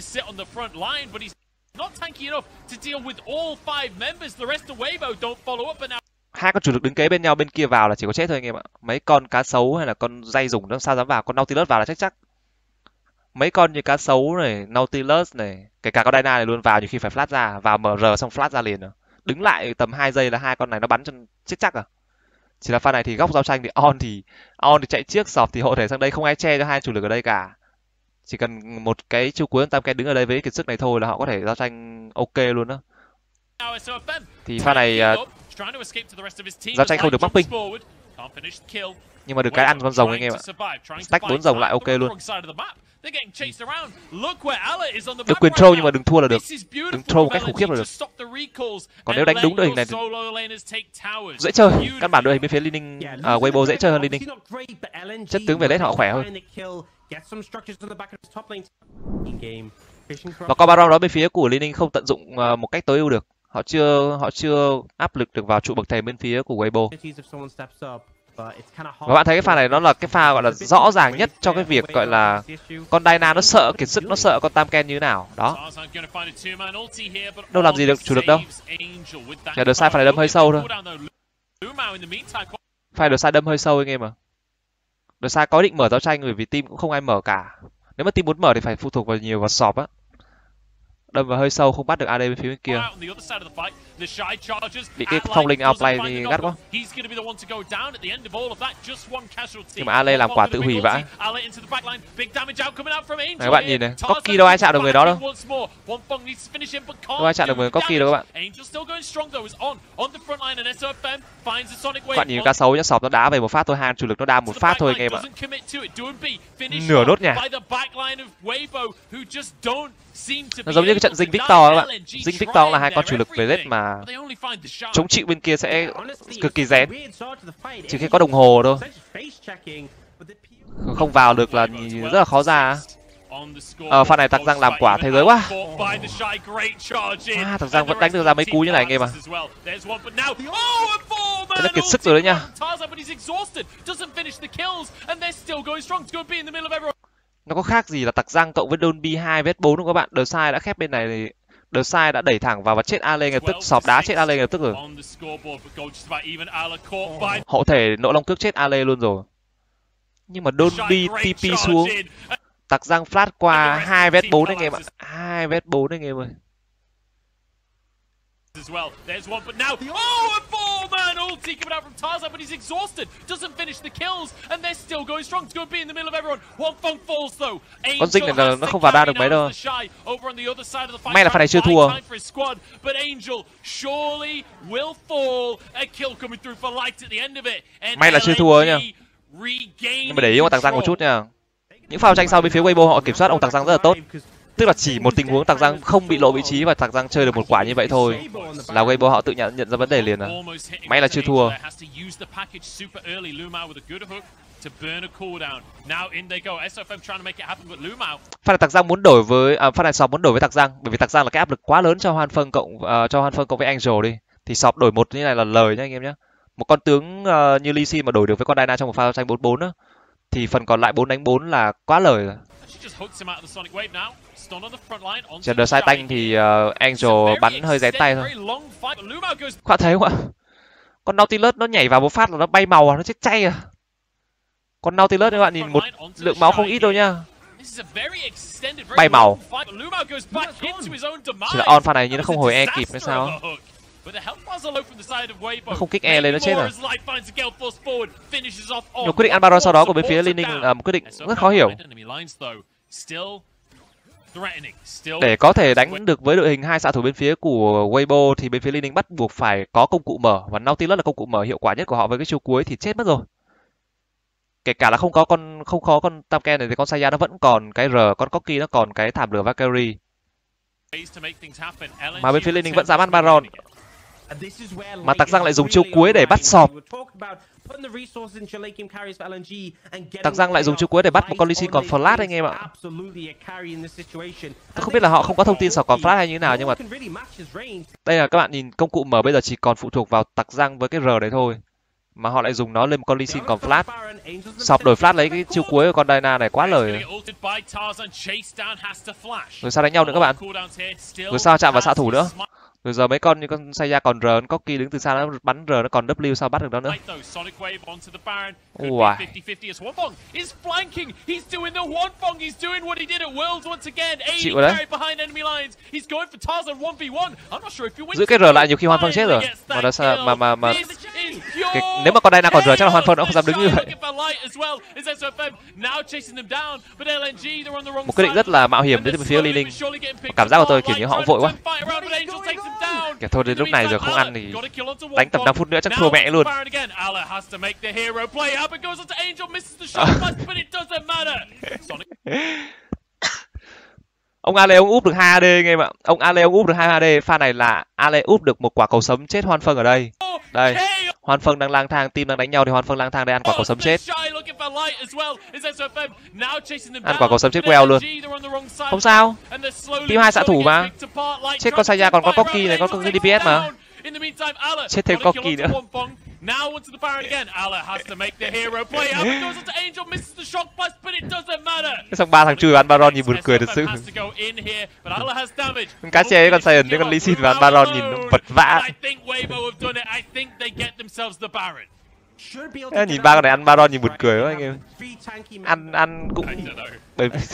Hai con chủ lực đứng kế bên nhau, bên kia vào là chỉ có chết thôi anh em ạ. Mấy con cá sấu hay là con dây dùng nó sao dám vào, con Nautilus vào là chắc. Mấy con như cá sấu này, Nautilus này, kể cả con Dyna này luôn vào, nhiều khi phải flash ra, vào MR xong flash ra liền rồi. Đứng lại tầm 2 giây là hai con này nó bắn cho chết chắc à. Chỉ là pha này thì góc giao tranh thì on thì chạy trước, Sọp thì hộ thể sang đây, không ai che cho hai chủ lực ở đây cả. Chỉ cần một cái chiêu cuối Tam Ken đứng ở đây với kiệt sức này thôi là họ có thể giao tranh ok luôn đó. Thì pha này giao tranh không được mắc ping. Nhưng mà được cái ăn con rồng anh em ạ. Stack 4 rồng lại ok luôn. Được quyền throw nhưng mà đừng thua là được. Đừng throw một cách khủng khiếp là được. Còn nếu đánh đúng đội hình này thì dễ chơi. Căn bản đội hình bên phía Lining Weibo dễ chơi hơn Lining. Chất tướng về late họ khỏe hơn. Và con Baron đó bên phía của Lining không tận dụng một cách tối ưu được. Họ chưa áp lực được vào trụ bậc thềm bên phía của Weibo. Và bạn thấy cái pha này nó là cái pha gọi là rõ ràng nhất cho cái việc gọi là con Dyna nó sợ kiệt sức, nó sợ con Tam Ken như thế nào. Đó. Đâu làm gì được chủ lực đâu. Nhà Dersai phải đâm hơi sâu thôi. Phải Dersai đâm hơi sâu anh em à. Dersai có định mở giao tranh bởi vì team cũng không ai mở cả. Nếu mà team muốn mở thì phải phụ thuộc vào nhiều vào Sọp á. Đâm vào hơi sâu không bắt được AD bên phía bên kia. Bị cái phong linh outplay thì gắt quá. Nhưng mà Ale làm quả tự hủy vãi. Này các bạn nhìn này, Corki đâu ai chạm được người đó đâu. Đâu ai chạm được người Corki đâu các bạn. Các bạn nhìn cá sấu nhá, Sọp nó đá về một phát thôi, hai chủ lực nó đam một phát thôi anh em ạ. Nửa đốt nhà. Nó giống như cái trận Dinh Victor các bạn. Dinh Victor là hai con chủ lực về lết mà chống chịu bên kia sẽ cực kỳ rén. Chỉ khi có đồng hồ thôi. Không vào được là rất là khó ra. Pha này Tặc Giang làm quả thế giới quá. Tặc Giang vẫn đánh được ra mấy cú như này anh em à. Thế là kiệt sức rồi đấy nha. Nó có khác gì là Tặc Giang cộng với Donby 2 vs 4 không các bạn? Dersai đã khép bên này thì Dersai đã đẩy thẳng vào và chết Ale ngay lập tức, Sọp đá chết Ale ngay lập tức rồi. Hộ thể nộ long cước chết Ale luôn rồi. Nhưng mà Donby TP xuống. Tặc Giang flash qua 2 vs 4 anh em ạ. 2 vs 4 anh em ơi. As well. There's one, but now, a four-man ulti coming out from Tarzan, but he's exhausted. Doesn't finish the kills, and they're still going strong. It's going to be in the middle of everyone. One Phong falls though. Con Dinh này nó không vào đa được mấy đâu. May là pha này chưa thua. May là chưa thua nha. Nhưng mà để ý con Tặc Giang một chút nha. Những pha tranh sau bên phía Weibo họ kiểm soát ông Tặc Giang rất là tốt. Tức là chỉ một tình huống Tặc Giang không bị lộ vị trí và Tặc Giang chơi được một quả như vậy thôi là Weibo họ tự nhận ra vấn đề liền à. May là chưa thua. Pha này Tặc Giang muốn đổi với pha này Sọp muốn đổi với Tặc Giang bởi vì Tặc Giang là cái áp lực quá lớn cho Hoan Phong cộng với Angel đi. Thì Sọp đổi một như này là lời nhá anh em nhé. Một con tướng như Lee Sin mà đổi được với con Dyna trong một pha tranh 4-4 á thì phần còn lại 4 đánh 4 là quá lời rồi. Trận Dersai tanh thì Angel bắn hơi rén tay thôi. Các bạn thấy không ạ? Con Nautilus nó nhảy vào một phát là nó bay màu, nó chết chay à. Con Nautilus các bạn nhìn một lượng máu không ít đâu nhá. 7 màu. Chỉ là On pha này như nó không hồi E kịp hay sao? Nó không kích E lên nó chết rồi. Nhưng quyết định ăn Baron sau đó của bên phía Liên Ninh một quyết định rất khó hiểu. Để có thể đánh được với đội hình hai xạ thủ bên phía của Weibo thì bên phía Liên Ninh bắt buộc phải có công cụ mở, và Nautilus là công cụ mở hiệu quả nhất của họ. Với cái chiêu cuối thì chết mất rồi. Kể cả là không có con Tamken này thì con Saya nó vẫn còn cái R, con Corki nó còn cái thảm lửa Valkyrie. Mà bên phía Liên Ninh vẫn dám ăn Baron. Mà Tặc Giang lại dùng chiêu cuối để bắt sọp. Tặc Giang lại dùng chiêu cuối để bắt một con Lee Sin còn flash anh em ạ. Tôi không biết là họ không có thông tin sọp còn flash hay như thế nào, nhưng mà đây là các bạn nhìn công cụ mở bây giờ chỉ còn phụ thuộc vào Tặc Giang với cái R đấy thôi. Mà họ lại dùng nó lên một con Lee Sin còn flash. Sọp đổi flash lấy cái chiêu cuối của con Diana này quá lời. Rồi sao đánh nhau nữa các bạn? Rồi sao chạm vào xạ thủ nữa? Rồi giờ mấy con như con Saya còn R, con Corki đứng từ xa nó bắn R, nó còn W sao bắt được nó nữa. Ui. Chịu rồi đấy. Giữ cái R lại nhiều khi Hoan Phong chết rồi. Mà nó sao mà nếu mà con Diana còn R chắc là Hoan Phong nó không dám đứng như vậy. Một quyết định rất là mạo hiểm đến từ phía Liên Ninh. Cảm giác của tôi kiểu như họ vội quá. Kẻ thôi đến lúc này giờ không ăn thì đánh tầm 5 phút nữa chắc thua mẹ luôn. Ông Ale ông úp được 2 AD anh em ạ. Ông Ale ông úp được 2 AD. Pha này là Ale úp được một quả cầu sấm chết Hoan Phong ở đây. Đây. Hoan Phong đang lang thang, team đang đánh nhau thì Hoan Phong lang thang đây ăn quả cầu sấm chết. Ăn quả cầu sấm chết queo luôn. Không sao. Team 2 xạ thủ mà. Chết con Saya còn có Corki này, có DPS mà. Chết thêm Corki nữa. Now onto the Baron again. Ala has to make the hero play out. It goes onto Angel, misses the shock blast, but it doesn't matter. Xong ba thằng chui ăn Baron nhìn buồn cười thật sự. Cá chê với con Saiyan với con Lee Sin và ăn Baron nhìn nó vật vã. Nhìn ba con này ăn Baron nhìn buồn cười quá anh em. Ăn cũng bởi vì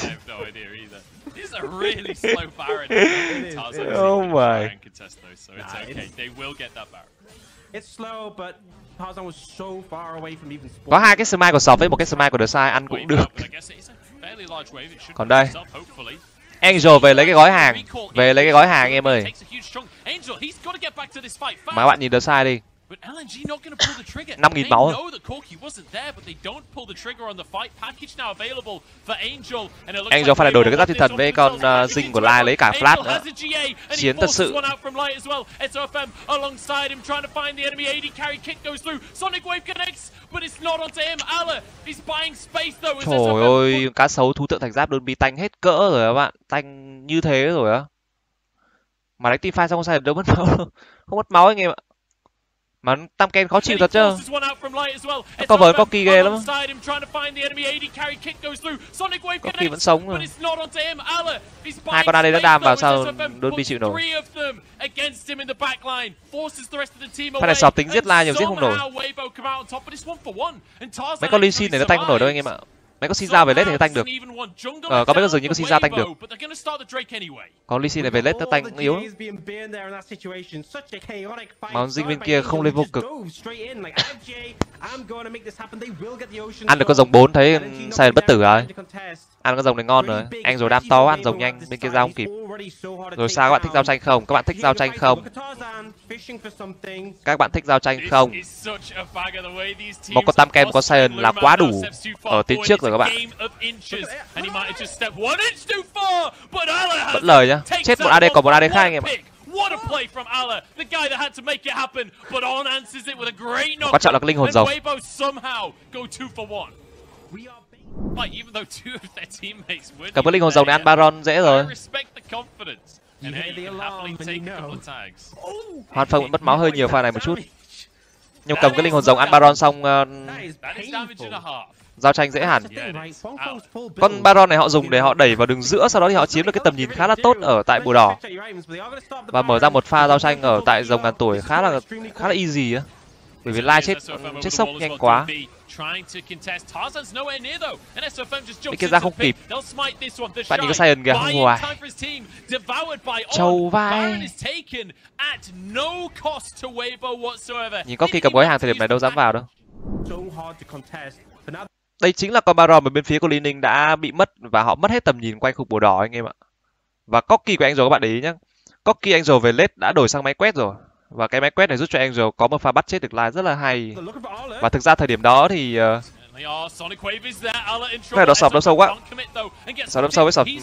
oh my. Có hai cái smite của Sọp với một cái smite của The Sai ăn cũng được. Còn đây Angel về lấy cái gói hàng. Về lấy cái gói hàng em ơi. Mà các bạn nhìn The Sai đi. 5.000 máu. Angel phải đổi được cái giáp thiên thần với con Zing của Lai lấy cả flash nữa. Chiến thật sự. Trời ơi, cá sấu thú tượng thạch giáp đơn bị tanh hết cỡ rồi các bạn. Tanh như thế rồi á. Mà đánh teamfight xong sai đâu mất máu. Không mất máu anh em ạ. Mà Tamken khó chịu thật chứ. Nó cover Corki ghê lắm. Corki vẫn sống rồi. Hai con AD đã đam vào sao đơn bị chịu nổi. Pha này Sọp tính giết Lai nhiều giết không nổi. Mấy con Lee Sin này nó tanh không nổi đâu anh em ạ. Mấy con Xin về lết thì nó tanh được. Có mấy con rừng như con Xin tanh được. Còn Lee Sin này về lết nó tanh yếu. Mà con Dinh bên kia không lên vô cực. Ăn được con rồng 4 thấy sai bất tử rồi. Ăn con rồng này ngon rồi. Anh rồi đam to ăn rồng nhanh, bên kia ra không kịp. Rồi sao các bạn thích giao tranh không? Các bạn thích giao tranh không? Các bạn thích giao tranh không? Một con Tamken, một con Saiyan là quá đủ ở tiến trước rồi các bạn. Vẫn lời nhá. Chết một AD còn một AD khác anh em ạ. Quan trọng là cái linh hồn rồng. Cầm cái linh hồn rồng này ăn Baron dễ rồi. Hoan Phong vẫn mất máu hơi nhiều pha này một chút. Nhưng cầm cái linh hồn rồng ăn Baron xong giao tranh dễ hẳn. Con Baron này họ dùng để họ đẩy vào đường giữa, sau đó thì họ chiếm được cái tầm nhìn khá là tốt ở tại bùa đỏ. Và mở ra một pha giao tranh ở tại rồng ngàn tuổi khá là easy á. Bởi vì Lai chết sốc nhanh quá. Cái kia ra không kịp. Bạn nhìn cái Sion kìa, không hoài. Trâu vai. Nhìn có khi cầm gói hàng thời điểm này đâu dám vào đâu. Đây chính là con Baron mà bên phía của Li Ning đã bị mất và họ mất hết tầm nhìn quanh khu bồ đỏ anh em ạ. Và Corki của Angel các bạn để ý nhé. Corki Angel về late đã đổi sang máy quét rồi. Và cái máy quét này giúp cho Angel có một pha bắt chết được Lai rất là hay. Và thực ra thời điểm đó thì cái đó sập đâu sâu quá. Sập đâm sâu với sập.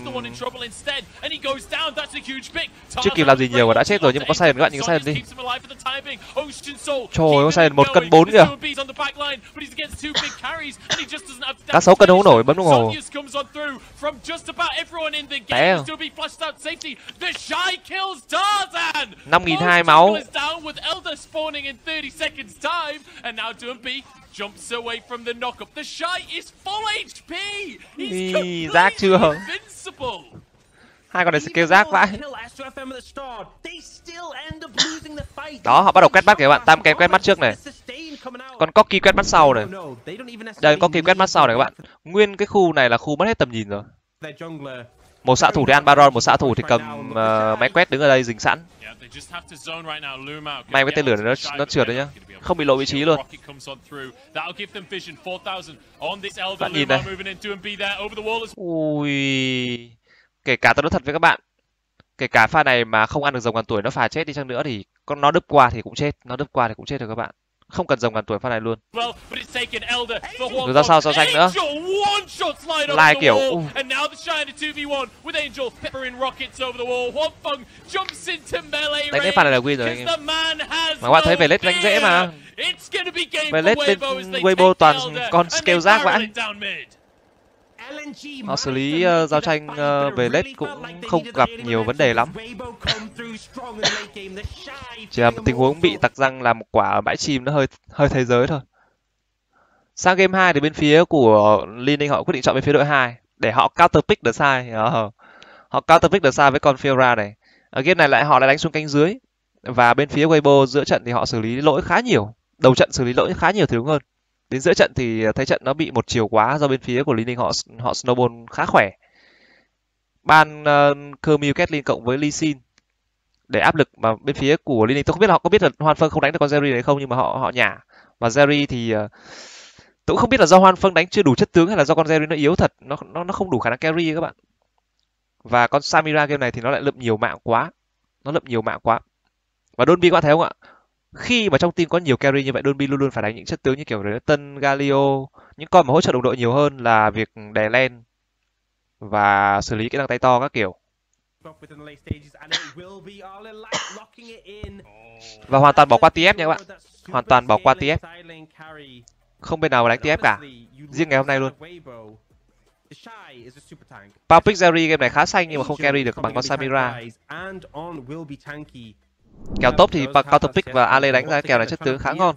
Chưa kịp làm gì nhiều và đã chết rồi, nhưng mà có Sion các bạn nhìn cái Sion đi. Trời ơi, có Sion 1 cân 4 kìa. Cá sấu cân không nổi, bấm đồng hồ. Té không? 5.200 máu. Jumps away from the knock-up. The Shy is full HP. He's rác chưa? invincible. Hai con này skill rác vãi. Đó, họ bắt đầu quét mắt kìa các bạn. Tam kem quét mắt trước này. Còn Corki quét mắt sau này. Đây, Corki quét mắt sau này các bạn. Nguyên cái khu này là khu mất hết tầm nhìn rồi. Một xạ thủ thì ăn Baron, một xạ thủ thì cầm máy quét đứng ở đây dính sẵn. May cái tên lửa này nó trượt đấy nhá, không bị lộ vị trí luôn. Bạn nhìn đây. Ui, kể cả tôi nói thật với các bạn, kể cả pha này mà không ăn được rồng ngàn tuổi nó phà chết đi chăng nữa thì con nó đứt qua thì cũng chết, rồi các bạn. Không cần rồng ngàn tuổi pha này luôn. Rồi ra sao so sánh nữa. Lai kiểu đánh cái pha này là win rồi anh em. Mà các bạn thấy về lết đánh dễ mà. Về lết bên Weibo toàn con scale rác vãi. Họ xử lý giao tranh về lết cũng không gặp nhiều vấn đề lắm. Chỉ là một tình huống bị tặc răng làm một quả ở bãi chim nó hơi thế giới thôi. Sang game 2 thì bên phía của Li Ning họ quyết định chọn bên phía đội 2 để họ counter pick the side. Họ counter pick the side với con Fiora này. Ở game này họ lại đánh xuống cánh dưới. Và bên phía Weibo giữa trận thì họ xử lý lỗi khá nhiều. Đầu trận xử lý lỗi khá nhiều thì đúng hơn. Đến giữa trận thì thấy trận nó bị một chiều quá do bên phía của Li Ning họ snowball khá khỏe. Ban Kermil Caitlyn cộng với Lee Sin để áp lực mà bên phía của Li Ning. Tôi không biết là họ có biết là Hoan Phân không đánh được con Jerry này không, nhưng mà họ nhả. Và Jerry thì tôi cũng không biết là do Hoan Phân đánh chưa đủ chất tướng hay là do con Jerry nó yếu thật, nó không đủ khả năng carry các bạn. Và con Samira game này thì nó lại lượm nhiều mạng quá. Và Donbi các bạn thấy không ạ? Khi mà trong team có nhiều carry như vậy, Donbi luôn luôn phải đánh những chất tướng như kiểu Tân, Galio, những con mà hỗ trợ đồng đội nhiều hơn là việc đè len và xử lý kỹ năng tay to các kiểu. Và hoàn toàn bỏ qua TF nha các bạn. Hoàn toàn bỏ qua TF. Không bên nào mà đánh TF cả. Riêng ngày hôm nay luôn. Paupic Jerry game này khá xanh nhưng mà không carry được bằng con Samira. Kèo top thì counter pick và Ale đánh ra kèo này chất tướng khá ngon.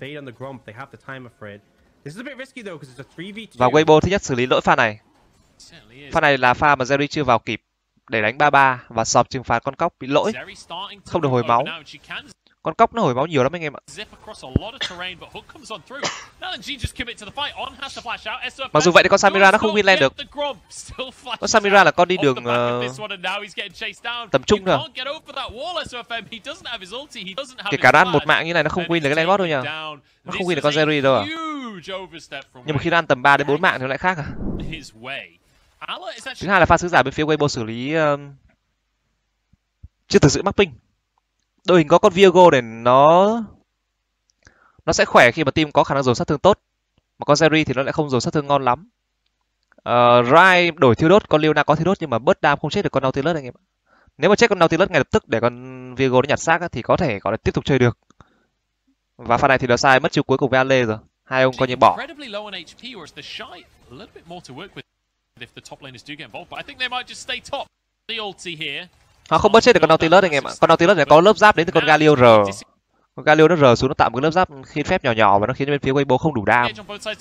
Và Weibo thứ nhất xử lý lỗi pha này. Pha này là pha mà Jerry chưa vào kịp để đánh 3-3 và sọp trừng phạt con cóc bị lỗi. Không được hồi máu. Con cóc nó hồi máu nhiều lắm anh em ạ. Mặc dù vậy thì con Samira nó không win lane được. Con Samira là con đi đường tầm trung thôi. Kể cả nó ăn một mạng như này nó không win được cái lane boss đâu nhờ. Nó không win được con Jerry đâu à. Nhưng mà khi nó ăn tầm 3 đến 4 mạng thì nó lại khác à. Thứ hai là pha sứ giả bên phía Weibo xử lý chưa thực sự mắc ping. Đội hình có con Viego để nó sẽ khỏe khi mà team có khả năng dồn sát thương tốt. Mà con Jerry thì nó lại không dồn sát thương ngon lắm. Rai đổi thiêu đốt, con Leona có thiêu đốt nhưng mà bớt đam không chết được con Nautilus anh em ạ. Nếu mà chết con Nautilus ngay lập tức để con Viego nó nhặt xác thì có thể gọi là tiếp tục chơi được. Và pha này thì nó sai mất chiêu cuối cùng với Ale rồi. Hai ông coi như bỏ. Họ không bớt chết được con Nautilus anh em ạ. Con Nautilus này có lớp giáp đến từ con Galio R. Con Galio nó R xuống nó tạo một cái lớp giáp khiến phép nhỏ nhỏ và nó khiến cho bên phía Weibo không đủ đam.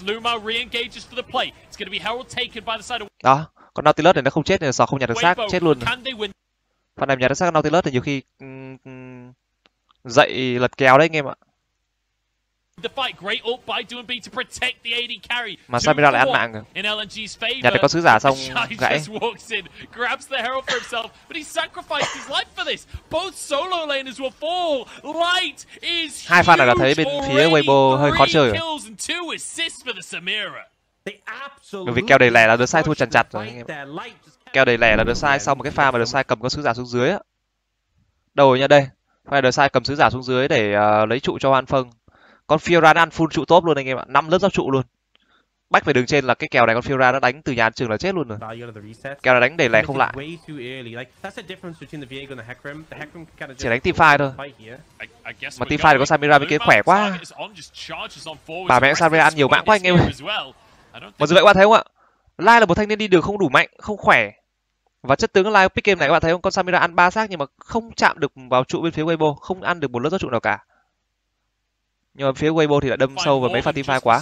Đó, con Nautilus này nó không chết nên sò không nhặt được xác, chết luôn. Phần này nhặt được xác con Nautilus thì nhiều khi dậy lật kèo đấy anh em ạ. The fight, great ult by Doing B to protect the AD carry. Mà Samira lại ăn mạng rồi. In LNG's favor. Nhặt được con sứ giả xong gãy. Just walks in, grabs the herald for himself, but he sacrificed his life for this. Both solo laners will fall. Light is Hai pha này là thấy bên phía Weibo hơi khó chơi rồi. Kills and 2 assists for the Samira. Bởi vì kèo đầy lẻ là đứa sai thua chằn chặt rồi anh em. Kèo đầy lẻ là đứa sai sau một cái pha mà đứa sai cầm con sứ giả xuống dưới á. Đâu rồi nha, đây. Pha này đứa sai cầm sứ giả xuống dưới để lấy trụ cho Hoan Phong. Con Fiora ăn full trụ top luôn anh em ạ, 5 lớp giáp trụ luôn. Bách về đường trên là cái kèo này con Fiora nó đánh từ nhà trường là chết luôn rồi. Kèo này đánh để lẻ không lại. Chỉ đánh teamfight thôi. Mà teamfight thì có Samira bên kia khỏe quá. Bà mẹ Samira ăn nhiều mạng quá anh em ơi. Mà dù vậy các bạn thấy không ạ? Lai là một thanh niên đi đường không đủ mạnh, không khỏe. Và chất tướng Lai pick game này các bạn thấy không? Con Samira ăn 3 xác nhưng mà không chạm được vào trụ bên phía Weibo, không ăn được một lớp giáp trụ nào cả. Nhưng mà phía Weibo thì đã đâm sâu vào mấy pha teamfight quá.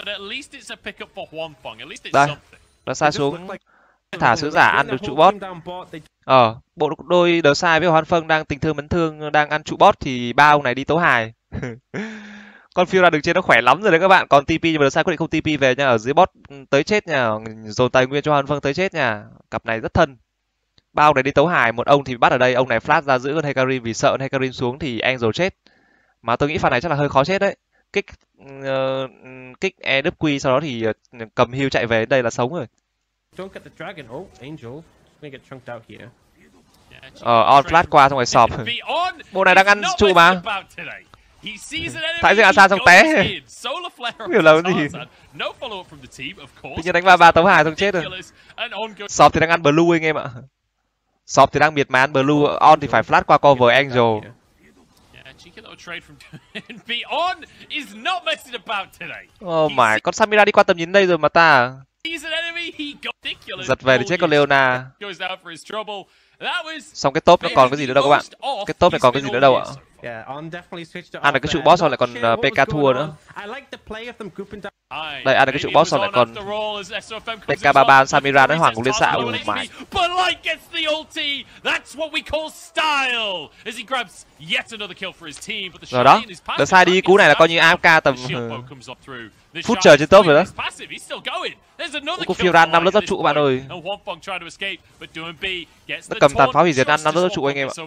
Đây, nó sai xuống thả sứ giả ăn được trụ bot. Bộ đôi Đờ Sai với Hoan Phong đang tình thương mến thương đang ăn trụ bot thì ba ông này đi tấu hài. Con Fiora đường trên nó khỏe lắm rồi đấy các bạn. Còn TP nhưng mà Đờ Sai quyết định không TP về nha, ở dưới bot tới chết nha, dồn tài nguyên cho Hoan Phong tới chết nha. Cặp này rất thân. Ba ông này đi tấu hài, một ông thì bắt ở đây, ông này flash ra giữ con Hecarim vì sợ con Hecarim xuống thì Angel chết. Mà tôi nghĩ pha này chắc là hơi khó chết đấy. Kích EWQ sau đó thì cầm heal chạy về, đây là sống rồi. On flash qua xong rồi sọp. Bộ này đang ăn trụ mà. Thái dương Asan xong té. Không hiểu là cái gì. Tự nhiên đánh 3-3 tấu hài xong chết rồi. Sọp thì đang ăn blue anh em ạ. Sọp thì đang miệt mán blue, on thì phải flash qua cover Angel. Oh my, con Samira đi qua tầm nhìn đây rồi mà ta. Giật về thì chết con Leona. Xong cái top nó còn cái gì nữa đâu các bạn. Cái top này còn cái gì nữa đâu ạ. Ăn được cái trụ boss xong lại còn PK thua nữa. Đây, ăn được cái trụ boss xong lại còn PK33 Samira nó hoàng cùng liên xạ. Oh my. Rồi đó, Đờ Sai đi cú này là coi như AFK tầm phút chờ trên top rồi đó. Cô Fiora 5 lớp giáp trụ các bạn ơi. Nó cầm tàn pháo hủy diệt ăn 5 lớp giáp trụ anh em ạ.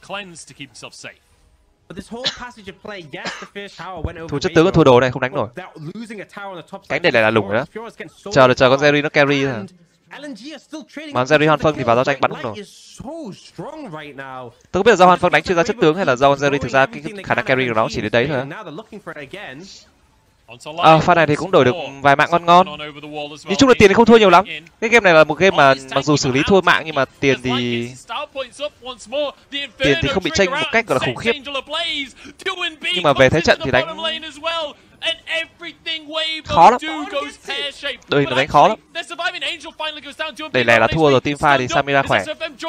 Thua chất tướng có thua đồ này không đánh nổi. Cánh đây là lủng rồi đó. Chờ con Jerry nó carry thôi. Mà Jerry Hoan Phong thì vào giao tranh bắn không nổi. Tôi không biết là do Hoan Phong đánh chưa ra chất tướng hay là do Jerry thực ra cái khả năng carry của nó chỉ đến đấy thôi. Pha này thì cũng đổi được vài mạng ngon. Nói chung là tiền thì không thua nhiều lắm. Cái game này là một game mà mặc dù xử lý thua mạng nhưng mà tiền thì không bị chênh một cách gọi là khủng khiếp. Nhưng mà về thế trận thì đánh khó lắm. Đội hình nó đánh khó lắm. Để lẻ là thua rồi, teamfight thì Samira khỏe.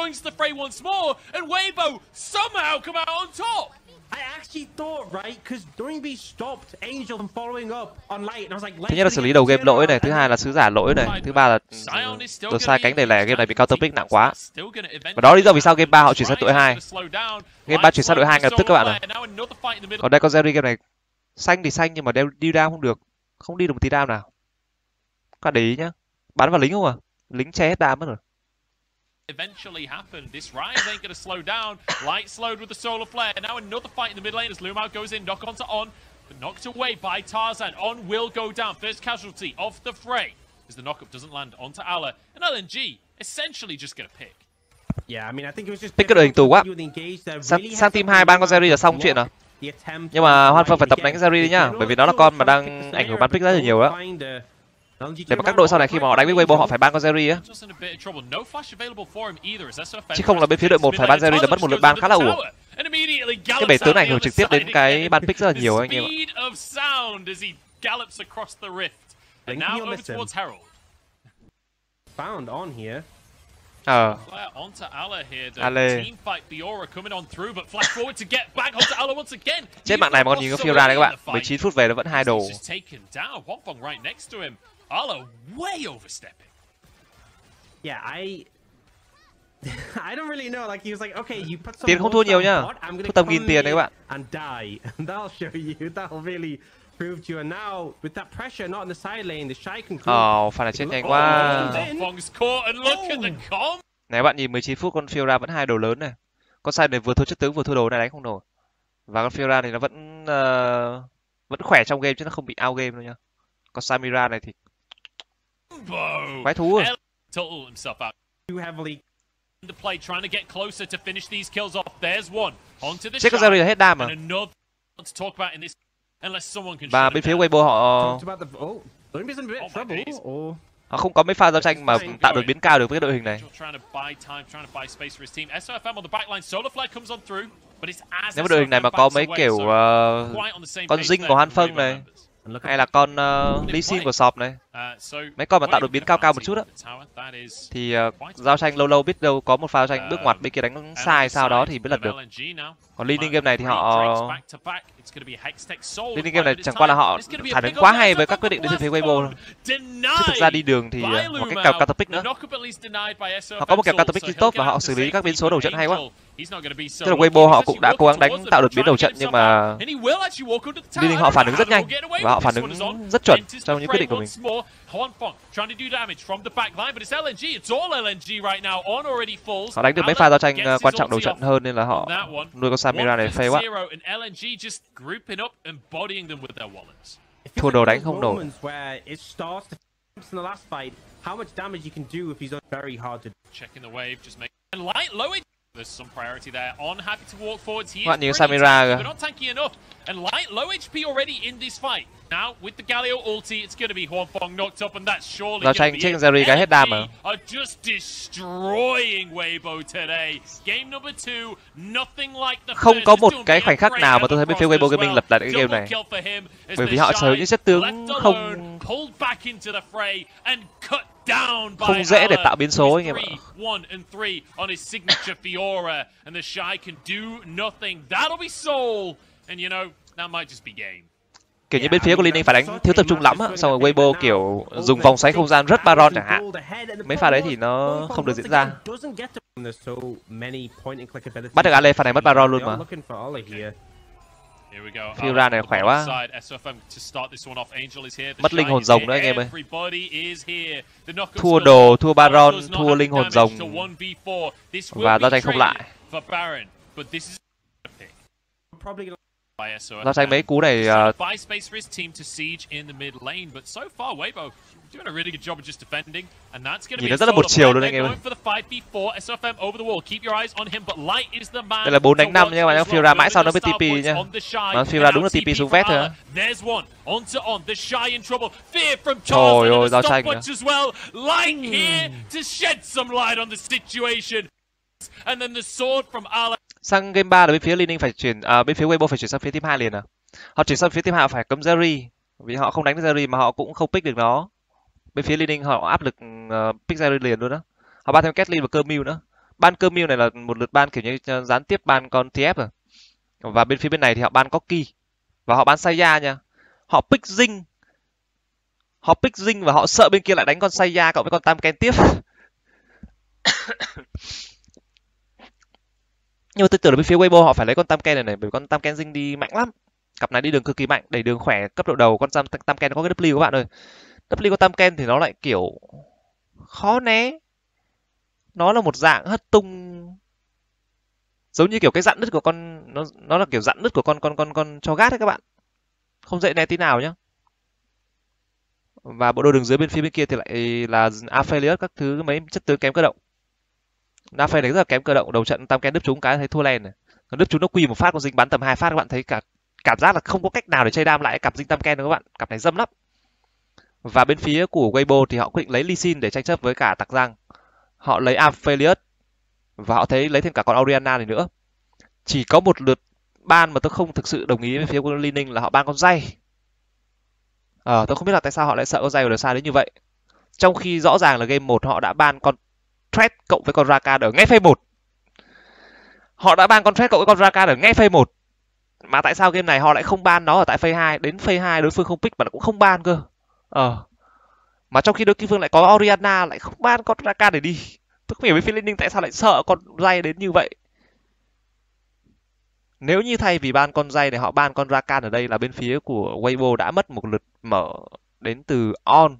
Thứ nhất là xử lý đầu game lỗi này, thứ hai là sứ giả lỗi này, thứ ba là Đờ Sai cánh đầy lẻ game này bị counter pick nặng quá. Và đó lý do vì sao game 3 họ chuyển sang đội 2. Game 3 chuyển sang đội 2 ngay lập tức các bạn ạ. Còn đây con Jerry game này xanh thì xanh nhưng mà đi down không được, không đi được một tí down nào. Các để ý nhá, bắn vào lính không à, lính che hết down mất rồi. Eventually happened. This Rise ain't gonna slow down. Light slowed with the solar flare. Now another fight in the mid lane as Lumao goes in, knock onto On, but knocked away by Tarzan. On will go down. First casualty of the fray as the knockup doesn't land onto Ala. And LNG essentially just get a pick. Pick cái đội hình tù quá. Sang team 2 ban con Jerry là xong chuyện rồi. Nhưng mà Hoan Phong phải tập đánh Jerry đi nhá, bởi vì nó là con mà đang ảnh hưởng ban pick rất là nhiều đó. Để mà các đội sau này khi mà họ đánh với Weibo họ phải ban con Jerry á. Chứ không là bên phía đội 1 phải ban Jerry là mất một lượt ban khá là uổng. Cái bể tướng này ảnh hưởng trực tiếp đến cái ban pick rất là nhiều anh em ạ. Ale. Chết mạng này mà còn nhìn cái Fiora này các bạn. 19 phút về nó vẫn 2 đồ. Ala way overstepping. I don't really know. Like he was like, okay, you put some tiền không thua nhiều nhá, thua tầm 1000 tiền đấy các bạn. And die. That'll show you. That'll really proved you, and now with that pressure, not in the side lane, the Shy can. Pha này chết nhanh quá. Hongfong's caught, and look at the comp. Này bạn nhìn 19 phút con Fiora vẫn hai đồ lớn này. Con Sai này vừa thua chất tướng vừa thua đồ này đánh không nổi. Và con Fiora này nó vẫn khỏe trong game chứ nó không bị out game đâu nha. Con Samira này thì quái thú rồi. Total himself out. Too heavily. The play trying to get closer to finish these kills off. There's one. Onto the Chết con shot. Jerry là hết đam mà. And another to talk about in this unless someone can Và shut bên it phía down. Weibo họ Talked about the. Oh, Olympia's in a bit of trouble. Or họ không có mấy pha giao tranh mà tạo đột biến cao được với cái đội hình này. Trying to buy time, trying to buy space for his team. SOFM on the backline. Solar Flare comes on through, but it's as Nếu mà đội hình này mà có mấy kiểu con Dinh của Han Feng này, hay là con Lee Sin của Sọp này, mấy con mà tạo đột biến cao cao một chút á, thì giao tranh lâu lâu biết đâu có một pha giao tranh bước ngoặt bên kia đánh sai sao đó thì mới lật được. Còn Leading game này thì họ Leading game này chẳng qua là họ phản ứng quá hay với các quyết định đến từ phía Weibo thôi. Chứ thực ra đi đường thì một cái kèo counter pick nữa. Họ có một kèo counter pick tốt và họ xử lý các biến số đầu trận hay quá. Tức là Weibo họ cũng đã cố gắng đánh tạo đột biến đầu trận nhưng mà Leading họ phản ứng rất nhanh và họ phản ứng rất chuẩn trong những quyết định của mình. Họ đánh được mấy pha giao tranh quan trọng đầu trận hơn nên là họ nuôi con Samira này phê quá. Thua đồ đánh không nổi. There's some priority there. On happy to walk forwards. He is Bạn nhìn pretty Samira tanky, kìa. but not tanky enough. And Light, low HP already in this fight. Now, with the Galio ulti, it's going to be Hongfong knocked up, and that's surely Giao going tranh to trên be Jerry it. cái hết đam mà. LNG are just destroying Weibo today. Game number 2, nothing like the Không first. có Just một doing cái a khoảnh khắc great nào mà tôi thấy bên phía cross Weibo as Gaming well. lật lại cái game Double này. kill for him as Bởi the vì họ sở hữu những chất tướng left không alone, pulled back into the fray and cut down by không dễ để Alan. tạo biến số anh em ạ. 1 and 3 on his signature Fiora, and the Shy can do nothing. That'll be Soul, and you know that might just be game. Kiểu như bên phía của Leading phải đánh thiếu tập trung lắm á, xong rồi Weibo kiểu dùng vòng xoáy không gian rất Baron chẳng hạn. Mấy pha đấy thì nó không được diễn ra. Bắt được Ale pha này mất Baron luôn mà. Fiora này khỏe quá. Mất linh hồn rồng nữa anh em ơi. Thua đồ, thua Baron, thua linh hồn rồng và giao tranh không lại. Giao tranh mấy cú này nhìn nó rất là một chiều luôn anh em ơi. Đây là 4 đánh 5 nha các bạn, Fiora mãi sau nó mới TP nha. Mà Fiora đúng là TP xuống vét thôi á. Trời ơi, giao tranh nữa. Sang game 3 là bên phía Leading phải chuyển bên phía Weibo phải chuyển sang phía team 2 liền à? Họ chuyển sang phía team 2 phải cấm Jerry vì họ không đánh được Jerry mà họ cũng không pick được nó. Bên phía Leading họ áp lực pick Jerry liền luôn đó. Họ ban thêm Caitlyn và Kermil nữa. Ban Kermil này là một lượt ban kiểu như gián tiếp ban con TF rồi. Và bên phía bên này thì họ ban Corki và họ ban Saya nha. Họ pick Jing. Họ pick Jing và họ sợ bên kia lại đánh con Saya cộng với con Tam Ken tiếp. Nhưng mà tôi tưởng là bên phía Weibo họ phải lấy con Tam Ken này bởi con Tam Ken Jing đi mạnh lắm. Cặp này đi đường cực kỳ mạnh, đẩy đường khỏe cấp độ đầu. Con Tam Ken có cái W các bạn ơi. W của Tam Ken thì nó lại kiểu khó né. Nó là một dạng hất tung giống như kiểu cái dặn nứt của con nó là kiểu dặn nứt của con cho gát đấy các bạn. Không dễ né tí nào nhá. Và bộ đồ đường dưới bên phía bên kia thì lại là Aphelios các thứ mấy chất tướng kém cơ động. Nafe này rất là kém cơ động, đầu trận Tam Ken đứt trúng cái thấy thua len này. Đứt trúng nó quy một phát con Dinh bắn tầm 2 phát các bạn thấy cảm giác là không có cách nào để chơi đam lại cặp Dinh Tam Ken đâu các bạn. Cặp này dâm lắm. Và bên phía của Weibo thì họ quyết định lấy Lee Sin để tranh chấp với cả Tặc Giang. Họ lấy Aphelios và họ thấy lấy thêm cả con Orianna này nữa. Chỉ có một lượt ban mà tôi không thực sự đồng ý với phía của Leading là họ ban con dây. Tôi không biết là tại sao họ lại sợ con dây ở xa đến như vậy. Trong khi rõ ràng là game 1 họ đã ban con Threat cộng với con Rakan ở ngay phase 1. Họ đã ban con Threat cộng với con Rakan ở ngay phase 1. Mà tại sao game này họ lại không ban nó ở tại phase 2? Đến phase 2 đối phương không pick mà cũng không ban cơ. Mà trong khi đối phương lại có Orianna lại không ban con Rakan để đi. Tôi không hiểu với phía Leading tại sao lại sợ con dây đến như vậy. Nếu như thay vì ban con dây này họ ban con Rakan ở đây là bên phía của Weibo đã mất một lượt mở đến từ On,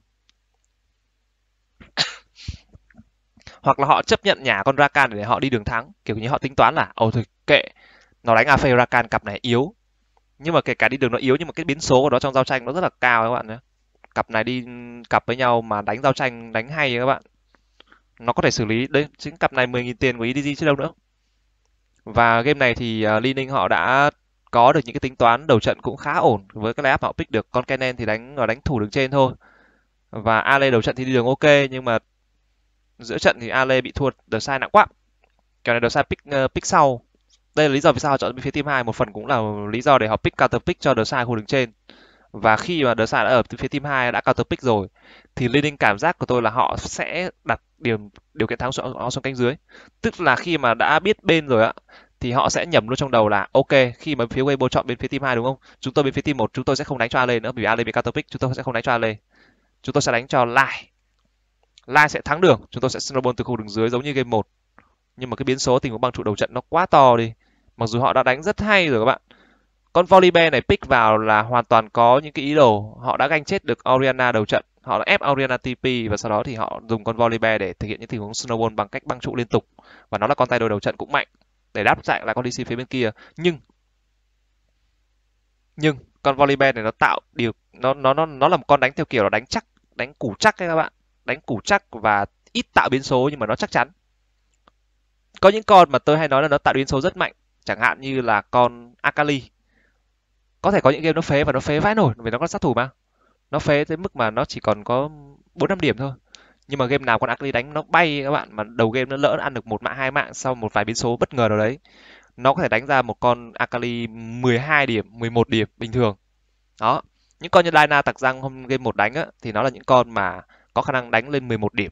hoặc là họ chấp nhận nhả con Rakan để họ đi đường thắng, kiểu như họ tính toán là ồ thôi kệ, nó đánh AF Rakan cặp này yếu, nhưng mà kể cả đi đường nó yếu nhưng mà cái biến số của nó trong giao tranh nó rất là cao các bạn nhé. Cặp này đi cặp với nhau mà đánh giao tranh đánh hay các bạn, nó có thể xử lý đấy, chính cặp này 10.000 tiền của EDG chứ đâu nữa. Và game này thì Li Ning họ đã có được những cái tính toán đầu trận cũng khá ổn, với cái layup họ pick được con Kennen thì đánh thủ đường trên thôi, và Ale đầu trận thì đi đường ok, nhưng mà giữa trận thì Ale bị thua The Sai nặng quá, kèo này The Sai pick sau. Đây là lý do vì sao họ chọn bên phía team 2, một phần cũng là lý do để họ pick counter pick cho The Sai khu đường trên. Và khi mà The Sai đã ở phía team 2 đã counter pick rồi thì Li Ning cảm giác của tôi là họ sẽ đặt điều kiện thắng xuống cánh dưới. Tức là khi mà đã biết bên rồi á thì họ sẽ nhẩm luôn trong đầu là ok, khi mà phía Weibo chọn bên phía team 2 đúng không? Chúng tôi bên phía team 1 chúng tôi sẽ không đánh cho Ale nữa, vì Ale bị counter pick, chúng tôi sẽ không đánh cho Ale. Chúng tôi sẽ đánh cho Lai. Lai sẽ thắng đường, chúng tôi sẽ snowball từ khu đường dưới giống như game 1. Nhưng mà cái biến số tình huống băng trụ đầu trận nó quá to đi. Mặc dù họ đã đánh rất hay rồi các bạn. Con Volibear này pick vào là hoàn toàn có những cái ý đồ. Họ đã ganh chết được Orianna đầu trận. Họ đã ép Orianna TP và sau đó thì họ dùng con Volibear để thực hiện những tình huống snowball bằng cách băng trụ liên tục. Và nó là con tay đôi đầu trận cũng mạnh để đáp lại lại con DC phía bên kia. Nhưng con Volibear này nó tạo điều nó là một con đánh theo kiểu là đánh chắc, đánh củ chắc ấy các bạn. Đánh củ chắc và ít tạo biến số nhưng mà nó chắc chắn. Có những con mà tôi hay nói là nó tạo biến số rất mạnh, chẳng hạn như là con Akali. Có thể có những game nó phế và nó phế vãi nổi vì nó có sát thủ mà. Nó phế tới mức mà nó chỉ còn có 4-5 điểm thôi. Nhưng mà game nào con Akali đánh nó bay các bạn, mà đầu game nó lỡ nó ăn được 1 mạng 2 mạng sau một vài biến số bất ngờ nào đấy. Nó có thể đánh ra một con Akali 12 điểm, 11 điểm bình thường. Đó. Những con như Lina Tặc Răng hôm game 1 đánh á thì nó là những con mà có khả năng đánh lên 11 điểm.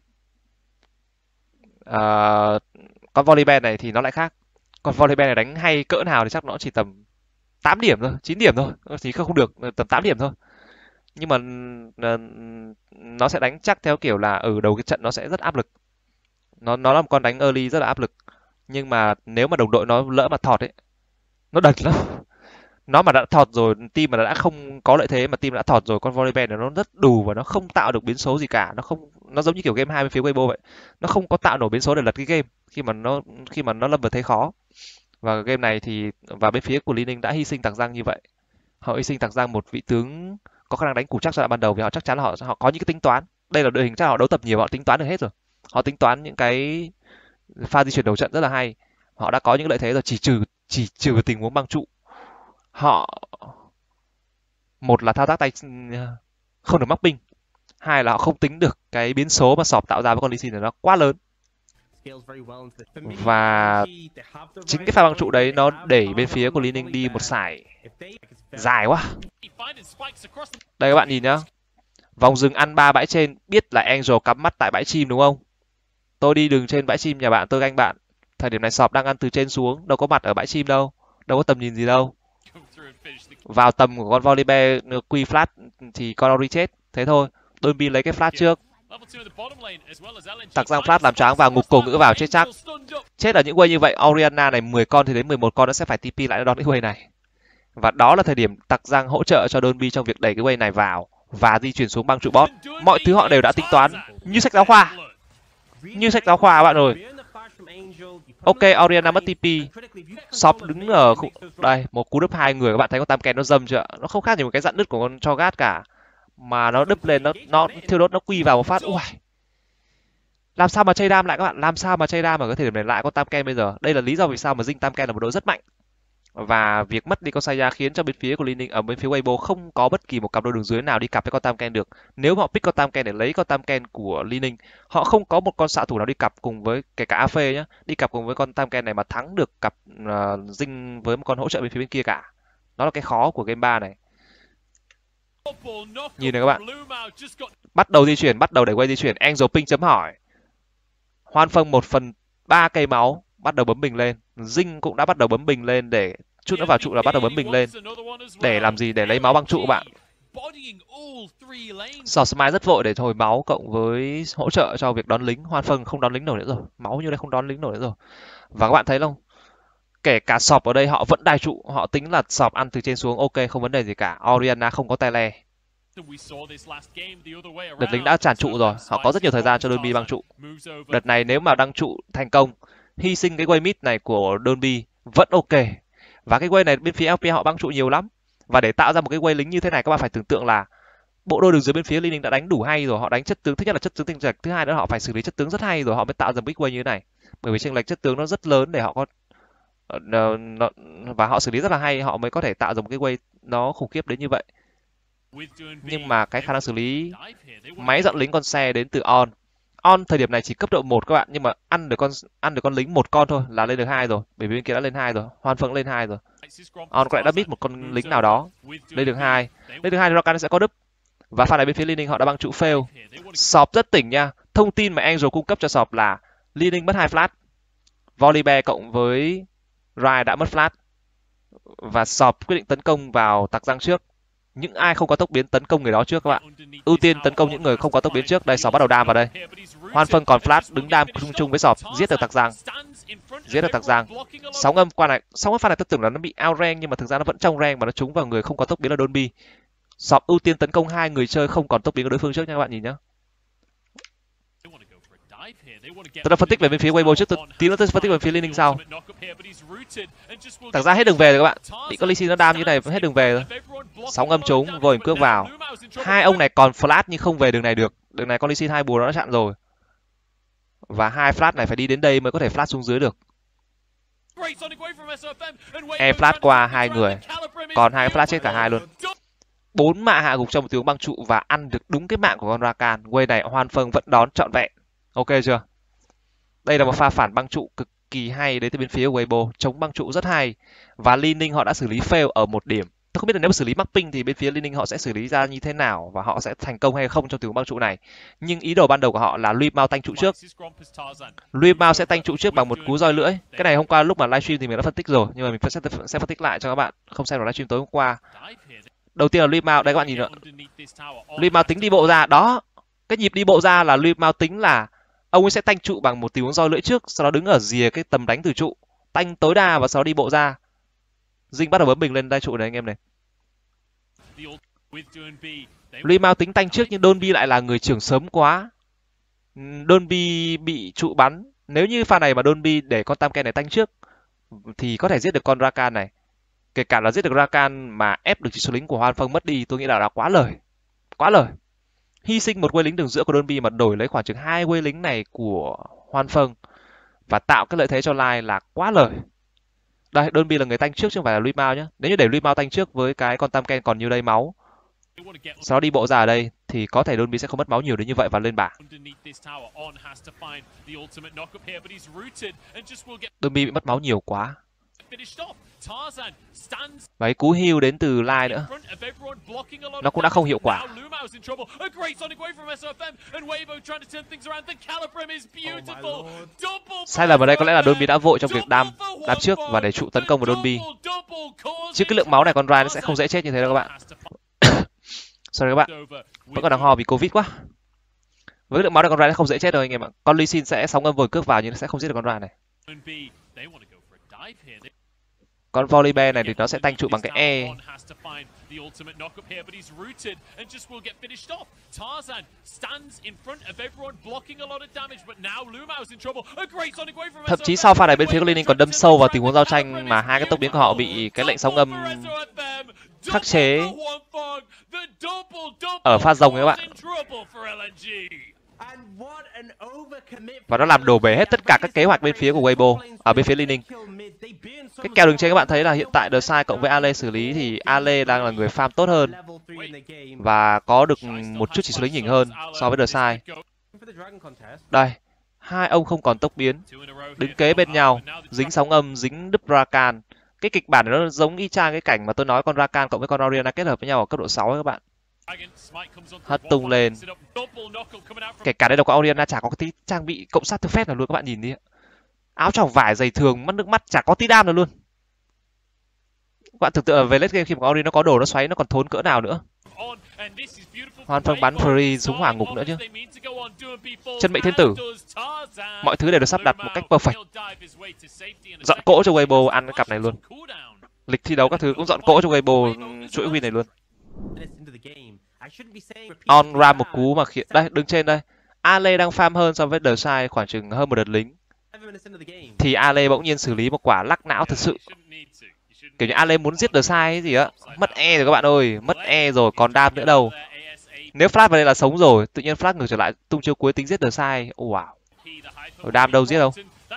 Con Volibear này thì nó lại khác. Con Volibear này đánh hay cỡ nào thì chắc nó chỉ tầm 8 điểm thôi, 9 điểm thôi, thì không được, tầm 8 điểm thôi. Nhưng mà nó sẽ đánh chắc theo kiểu là ở đầu cái trận nó sẽ rất áp lực. Nó là một con đánh early rất là áp lực. Nhưng mà nếu mà đồng đội nó lỡ mà thọt ấy, nó đần lắm. Nó mà đã thọt rồi, team mà đã không có lợi thế mà team đã thọt rồi, con Volibear này nó rất đù và nó không tạo được biến số gì cả, nó giống như kiểu game 2 bên phía Weibo vậy. Nó không có tạo nổi biến số để lật cái game khi mà nó lâm vào thế khó. Và game này thì và bên phía của Li Ning đã hy sinh Tặc Răng như vậy. Họ hy sinh Tặc Răng, một vị tướng có khả năng đánh củ chắc giai đoạn ban đầu, vì họ chắc chắn là họ có những cái tính toán. Đây là đội hình chắc họ đấu tập nhiều, họ tính toán được hết rồi. Họ tính toán những cái pha di chuyển đầu trận rất là hay. Họ đã có những lợi thế rồi, chỉ trừ tình huống băng trụ. Họ một là thao tác tay không được mắc binh, hai là họ không tính được cái biến số mà sọp tạo ra với con Lee Sin này nó quá lớn. Và chính cái pha băng trụ đấy nó đẩy bên phía của Li Ning đi một sải dài quá. Đây các bạn nhìn nhá, vòng rừng ăn 3 bãi trên, biết là Angel cắm mắt tại bãi chim đúng không? Tôi đi đường trên bãi chim nhà bạn, tôi ganh bạn. Thời điểm này sọp đang ăn từ trên xuống, đâu có mặt ở bãi chim đâu, đâu có tầm nhìn gì đâu. Vào tầm của con Volibear quy flash thì con Ori chết, thế thôi. Donby lấy cái flash trước. Tặc Răng flash làm choáng vào, ngục cổ ngữ vào chết chắc. Chết ở những wave như vậy, Orianna này 10 con thì đến 11 con nó sẽ phải TP lại đón cái wave này. Và đó là thời điểm Tặc Răng hỗ trợ cho Donby trong việc đẩy cái wave này vào và di chuyển xuống băng trụ bot. Mọi thứ họ đều đã tính toán như sách giáo khoa. Như sách giáo khoa các bạn ơi. Ok, Orianna mất TP. Sop đứng ở đây, một cú đúp 2 người, các bạn thấy con Tam Ken nó dâm chưa? Nó không khác gì một cái dặn đứt của con Cho'Gath cả. Mà nó đúp lên, nó thiêu đốt, nó quy vào một phát. Ui. Làm sao mà chây đam lại các bạn? Làm sao mà chây đam ở cái thời điểm này lại con Tam Ken bây giờ? Đây là lý do vì sao mà Jing Tam Ken là một đội rất mạnh. Và việc mất đi con Saya khiến cho bên phía của Li Ning ở bên phía Weibo không có bất kỳ một cặp đôi đường dưới nào đi cặp với con Tam Ken được. Nếu mà họ pick con Tam Ken để lấy con Tam Ken của Li Ning, họ không có một con xạ thủ nào đi cặp cùng với, kể cả AF nhá, đi cặp cùng với con Tam Ken này mà thắng được cặp Jing với một con hỗ trợ bên phía bên kia cả. Đó là cái khó của game 3 này. Nhìn này các bạn, bắt đầu di chuyển, bắt đầu để quay di chuyển. Angel ping chấm hỏi. Hoan Phong 1/3 cây máu, bắt đầu bấm bình lên. Jing cũng đã bắt đầu bấm bình lên, để chút nữa vào trụ là bắt đầu bấm bình lên. Để làm gì? Để lấy máu băng trụ các bạn. Smite rất vội để hồi máu cộng với hỗ trợ cho việc đón lính. Hoan Phong không đón lính nổi nữa rồi. Máu như đây không đón lính nổi nữa rồi. Và các bạn thấy không? Kể cả sọp ở đây họ vẫn đai trụ, họ tính là sọp ăn từ trên xuống, ok không vấn đề gì cả. Orianna không có tele. Đợt lính đã tràn trụ rồi, họ có rất nhiều thời gian cho Donby băng trụ. Đợt này nếu mà đăng trụ thành công, hy sinh cái wave mid này của Donby vẫn ok. Và cái wave này bên phía LP họ băng trụ nhiều lắm. Và để tạo ra một cái wave lính như thế này, các bạn phải tưởng tượng là bộ đôi đường dưới bên phía Liên Ninh đã đánh đủ hay rồi, họ đánh chất tướng, thứ nhất là chất tướng tinh trạch, thứ hai nữa họ phải xử lý chất tướng rất hay rồi họ mới tạo ra một big wave như thế này. Bởi vì chênh lệch chất tướng nó rất lớn để họ có và họ xử lý rất là hay, họ mới có thể tạo ra một cái wave nó khủng khiếp đến như vậy. Nhưng mà cái khả năng xử lý máy dọn lính con xe đến từ On thời điểm này chỉ cấp độ 1 các bạn, nhưng mà ăn được con lính một con thôi là lên được 2 rồi, bởi vì bên kia đã lên 2 rồi, Hoan Phương lên 2 rồi. On có lẽ đã biết một con lính nào đó lên được 2 thì Rakan sẽ có đúp. Và pha này bên phía Liên Ninh họ đã băng trụ fail. Sọp rất tỉnh nha. Thông tin mà Angel cung cấp cho Sọp là Liên Ninh mất 2 flash. Volibear cộng với Rai đã mất flash. Và Sọp quyết định tấn công vào tặc răng trước. Những ai không có tốc biến tấn công người đó trước các bạn. Ưu tiên tấn công những người không có tốc biến trước. Đây Sọp bắt đầu đam vào đây. Hoan Phương còn flash đứng đam chung với Sọp, giết được tặc răng. Sóng âm pha này tôi tưởng là nó bị out rank nhưng mà thực ra nó vẫn trong rank mà nó trúng vào người không có tốc biến là Donby. Sọp ưu tiên tấn công 2 người chơi không còn tốc biến của đối phương trước nha các bạn nhìn nhá. Tôi đã phân tích về bên phía Weibo trước, tí nữa tôi phân tích về phía Liên Ninh sau. Thật ra hết đường về rồi các bạn. Bị con Lee Sin nó đam như này hết đường về rồi. Sóng âm trúng, vô hình cước vào. Hai ông này còn flash nhưng không về đường này được. Đường này con Lee Sin 2 bùa nó đã chặn rồi. Và 2 flash này phải đi đến đây mới có thể flash xuống dưới được. Flash qua 2 người. Còn 2 flash chết cả hai luôn. 4 mạng hạ gục trong một tiếng băng trụ và ăn được đúng cái mạng của con Rakan. Wave này Hoan Phương vẫn đón trọn vẹn. Ok chưa? Đây là một pha phản băng trụ cực kỳ hay đến từ bên phía Weibo, chống băng trụ rất hay. Và Liên Ninh họ đã xử lý fail ở một điểm. Tôi không biết là nếu mà xử lý mắc ping thì bên phía Liên Ninh họ sẽ xử lý ra như thế nào và họ sẽ thành công hay không trong tiếng băng trụ này. Nhưng ý đồ ban đầu của họ là Luis Mao tanh trụ trước. Luis Mao sẽ tanh trụ trước bằng một cú roi lưỡi. Cái này hôm qua lúc mà livestream thì mình đã phân tích rồi, nhưng mà mình sẽ phân tích lại cho các bạn không xem vào livestream tối hôm qua. Đầu tiên là Luis Mao, đây các bạn nhìn ạ. Luis Mao tính đi bộ ra, đó. Cái nhịp đi bộ ra là Luis Mao tính là ông ấy sẽ tanh trụ bằng một tình huống roi lưỡi trước, sau đó đứng ở rìa cái tầm đánh từ trụ, tanh tối đa và sau đó đi bộ ra. Dinh bắt đầu bấm mình lên đai trụ này anh em này. Luis Mao tính tanh trước nhưng Donby lại là người trưởng sớm quá. Donby bị trụ bắn. Nếu như pha này mà Donby để con Tam Ken này tanh trước thì có thể giết được con Rakan này. Kể cả là giết được Rakan mà ép được chỉ số lính của Hoan Phương mất đi, tôi nghĩ là đã quá lời. Quá lời. Hy sinh một quê lính đường giữa của Donby mà đổi lấy khoảng chừng 2 quê lính này của Hoan Phương và tạo cái lợi thế cho Lai là quá lời. Đây, Donby là người tanh trước chứ không phải là Luis Mao nhé. Nếu như để Luis Mao tanh trước với cái con Tam Ken còn như đây máu, sau đó đi bộ ra ở đây thì có thể Donby sẽ không mất máu nhiều đến như vậy và lên bảng. Donby bị mất máu nhiều quá. Và cái cú heal đến từ Lai nữa nó cũng đã không hiệu quả. Sai lầm ở đây có lẽ là Donby đã vội trong việc đam trước và để trụ tấn công vào Donby. Chứ cái lượng máu này con Rai nó sẽ không dễ chết như thế đâu các bạn. Sorry các bạn, vẫn còn đang ho vì Covid quá. Với lượng máu này con Rai nó không dễ chết đâu anh em ạ. Con Lee Sin sẽ sóng âm vồi cước vào nhưng nó sẽ không giết được con Rai này. Con Volibear này thì nó sẽ tanh trụ bằng cái E. Thậm chí sau pha này bên phía của Liên Ninh còn đâm sâu vào tình huống giao tranh mà hai cái tốc biến của họ bị cái lệnh sóng âm khắc chế ở pha rồng ấy các bạn. Và nó làm đổ bể hết tất cả các kế hoạch bên phía của Weibo, ở bên phía Liên Ninh. Cái kèo đường trên các bạn thấy là hiện tại The Sai cộng với Ale xử lý thì Ale đang là người farm tốt hơn và có được một chút chỉ số lính nhỉnh hơn so với The Sai. Đây, hai ông không còn tốc biến, đứng kế bên nhau, dính sóng âm, dính đúp Rakan. Cái kịch bản này nó giống y chang cái cảnh mà tôi nói con Rakan cộng với con Orianna kết hợp với nhau ở cấp độ 6 ấy các bạn. Hất tung lên. Kể cả đây là con Orianna chả có cái tí trang bị cộng sát từ phép nào luôn các bạn nhìn đi. Áo choàng vải dày thường, mắt nước mắt chả có tí đam nào luôn. Các bạn tưởng tượng là về late game khi mà Ori nó có đồ nó xoáy nó còn thốn cỡ nào nữa. Hoan Phong bắn free xuống hỏa ngục nữa chứ. Chân mệnh thiên tử. Mọi thứ đều được sắp đặt một cách perfect. Dọn cỗ cho Weibo ăn cái cặp này luôn. Lịch thi đấu các thứ cũng dọn cỗ cho Weibo chuỗi win này luôn. On ra một cú mà khiến đây đứng trên đây. Ale đang farm hơn so với The Sai khoảng chừng hơn một đợt lính. Thì Ale bỗng nhiên xử lý một quả lắc não thật sự. Kiểu như Ale muốn giết The Sai ấy gì á. Mất E rồi các bạn ơi, mất E rồi còn đam nữa đâu. Nếu flash vào đây là sống rồi, tự nhiên flash ngược trở lại tung chiêu cuối tính giết The Sai. Wow. Rồi đam đâu giết đâu.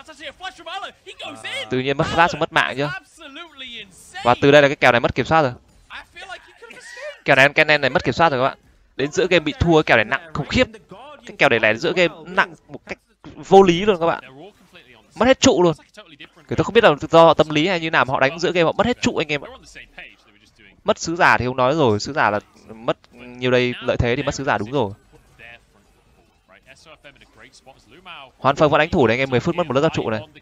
Tự nhiên mất flash mất mạng chứ. Và từ đây là cái kèo này mất kiểm soát rồi. Kèo này Kennen này mất kiểm soát rồi các bạn. Đến giữa game bị thua, kèo này nặng khủng khiếp. Cái kèo này giữa game nặng một cách vô lý luôn các bạn. Mất hết trụ luôn. Kiểu tôi không biết là do tâm lý hay như nào mà họ đánh giữa game họ mất hết trụ anh em ạ. Mất sứ giả thì không nói rồi, sứ giả là mất nhiều đây lợi thế thì mất sứ giả đúng rồi. Hoan Phong vẫn đánh thủ đấy anh em, 10 phút mất một lớp giáp trụ này.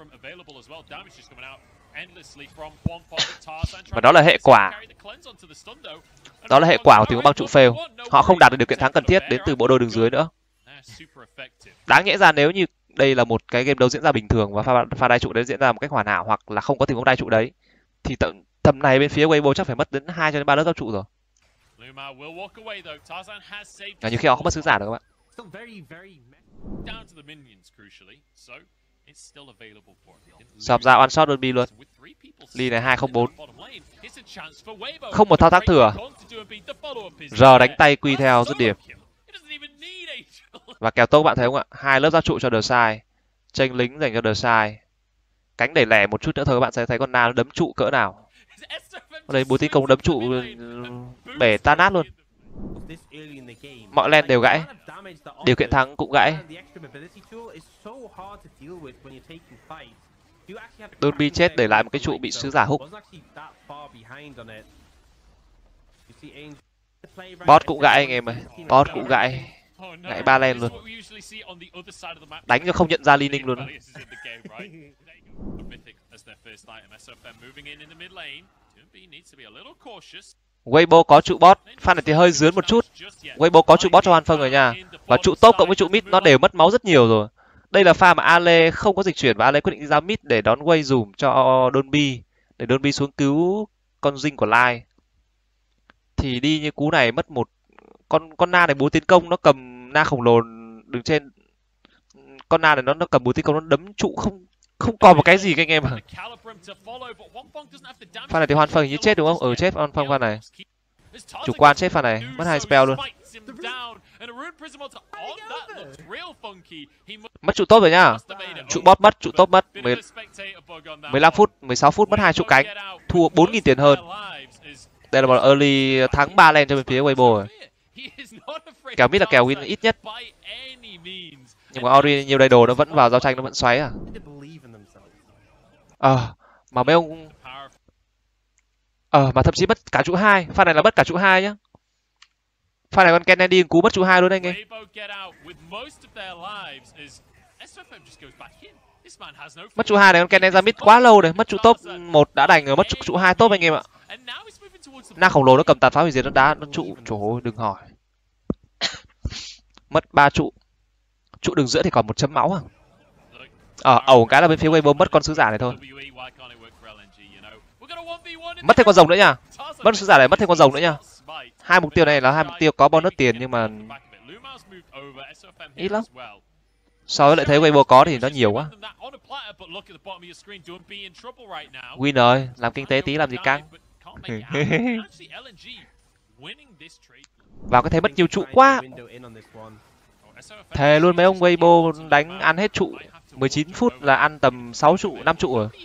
Và đó là hệ quả. Đó là hệ quả của tình huống băng trụ fail. Họ không đạt được điều kiện thắng cần thiết đến từ bộ đôi đường dưới nữa. Đáng nhẽ ra nếu như đây là một cái game đấu diễn ra bình thường và pha đai trụ đấy diễn ra một cách hoàn hảo hoặc là không có tình huống đai trụ đấy thì tầm này bên phía Weibo chắc phải mất đến 2 cho đến 3 lớp giáp trụ rồi. Và nhiều khi họ không mất sứ giả được các bạn. Sập ra one shot đơn bi luôn. Lee này 204. Không một thao tác thừa. Giờ đánh tay quy theo dứt điểm. Và kèo tốt bạn thấy không ạ? 2 lớp giáp trụ cho The Sai. Chênh lính dành cho The Sai. Cánh đẩy lẻ một chút nữa thôi các bạn sẽ thấy con Na nó đấm trụ cỡ nào. Đây bố tí công đấm trụ bể tan nát luôn. Mọi lane đều gãy. Điều kiện thắng cũng gãy. Donbi chết để lại một cái trụ bị sứ giả húc. Bot cũng gãy anh em ơi. Bot cũng gãy. Gãy 3 lane luôn. Đánh cho không nhận ra Li Ning luôn đó. Weibo có trụ bot, pha này thì hơi dướn một chút. Weibo có trụ bot cho Hoan Phong rồi nha. Và trụ top cộng với trụ mid nó đều mất máu rất nhiều rồi. Đây là pha mà Ale không có dịch chuyển và Ale quyết định đi ra mid để đón Wei dùm cho Donbi. Để Donbi xuống cứu con Dinh của Lai. Thì đi như cú này mất một con Na này búa tiến công, nó cầm Na khổng lồ đứng trên. Con Na này nó cầm búa tiến công, nó đấm trụ không còn một cái gì các anh em à. Pha này thì Hoan Phong hình như chết đúng không? Chết Hoan Phong pha này. Chủ quan chết pha này, mất 2 spell luôn. Mất trụ top rồi nhá. Trụ bot mất, trụ top mất. 15 phút, 16 phút mất 2 trụ cánh. Thua 4.000 tiền hơn. Đây là một early thắng 3 lane cho bên phía Weibo rồi. Kèo mid là kèo win ít nhất. Nhưng mà Ori nhiều đầy đồ nó vẫn vào giao tranh, nó vẫn xoáy à. Mà mấy ông mà thậm chí mất cả trụ 2. Pha này là mất cả trụ 2 nhá. Pha này con Kennedy cú mất trụ 2 luôn anh em. Mất trụ 2 này con Kennedy ra mid quá lâu rồi, mất trụ top 1 đã đành rồi, mất trụ 2 top anh em ạ. Na khổng lồ nó cầm tàn phá hủy diệt nó đá nó trụ, trời ơi đừng hỏi. Mất 3 trụ. Trụ đường giữa thì còn 1 chấm máu à. Ẩu cái là bên phía Weibo mất con sứ giả này thôi. Mất thêm con rồng nữa nha. Mất sứ giả này mất thêm con rồng nữa nha. 2 mục tiêu này là 2 mục tiêu có bonus tiền nhưng mà ít lắm. So với lại thấy Weibo có thì nó nhiều quá. Win rồi, làm kinh tế tí làm gì căng. Vào cái thế mất nhiều trụ quá. Thề luôn mấy ông Weibo đánh ăn hết trụ. 19 phút là ăn tầm 6 trụ, 5 trụ rồi.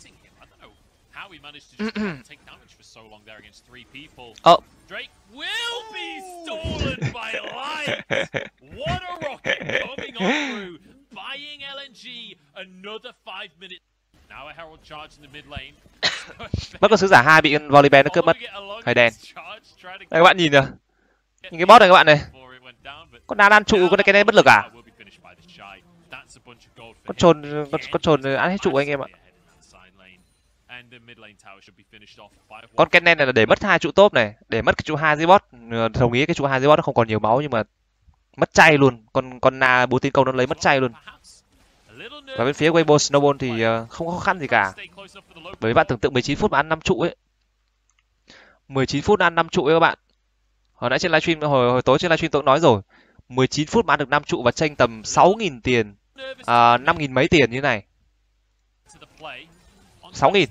Mất con sứ giả 2 bị Volibear nó cướp mất. Hơi đen. Đây các bạn nhìn kìa. Nhìn cái boss này các bạn này. Con Na ăn trụ, con này cái này bất lực à? Con trồn ăn hết trụ anh em ạ. Con Kennen này là để mất 2 trụ top này, để mất cái trụ Hazibot. Đồng ý cái trụ Hazibot nó không còn nhiều máu nhưng mà mất chay luôn. Con Na búa tiến công nó lấy mất chay luôn. Và bên phía Weibo Snowball thì không có khó khăn gì cả. Bởi vì bạn tưởng tượng 19 phút mà ăn 5 trụ ấy. 19 phút ăn 5 trụ ấy các bạn. Hồi nãy trên livestream hồi tối trên livestream tôi cũng nói rồi. 19 phút mà ăn được 5 trụ và chênh tầm 6.000 tiền. 5.000 mấy tiền như này. 6.000.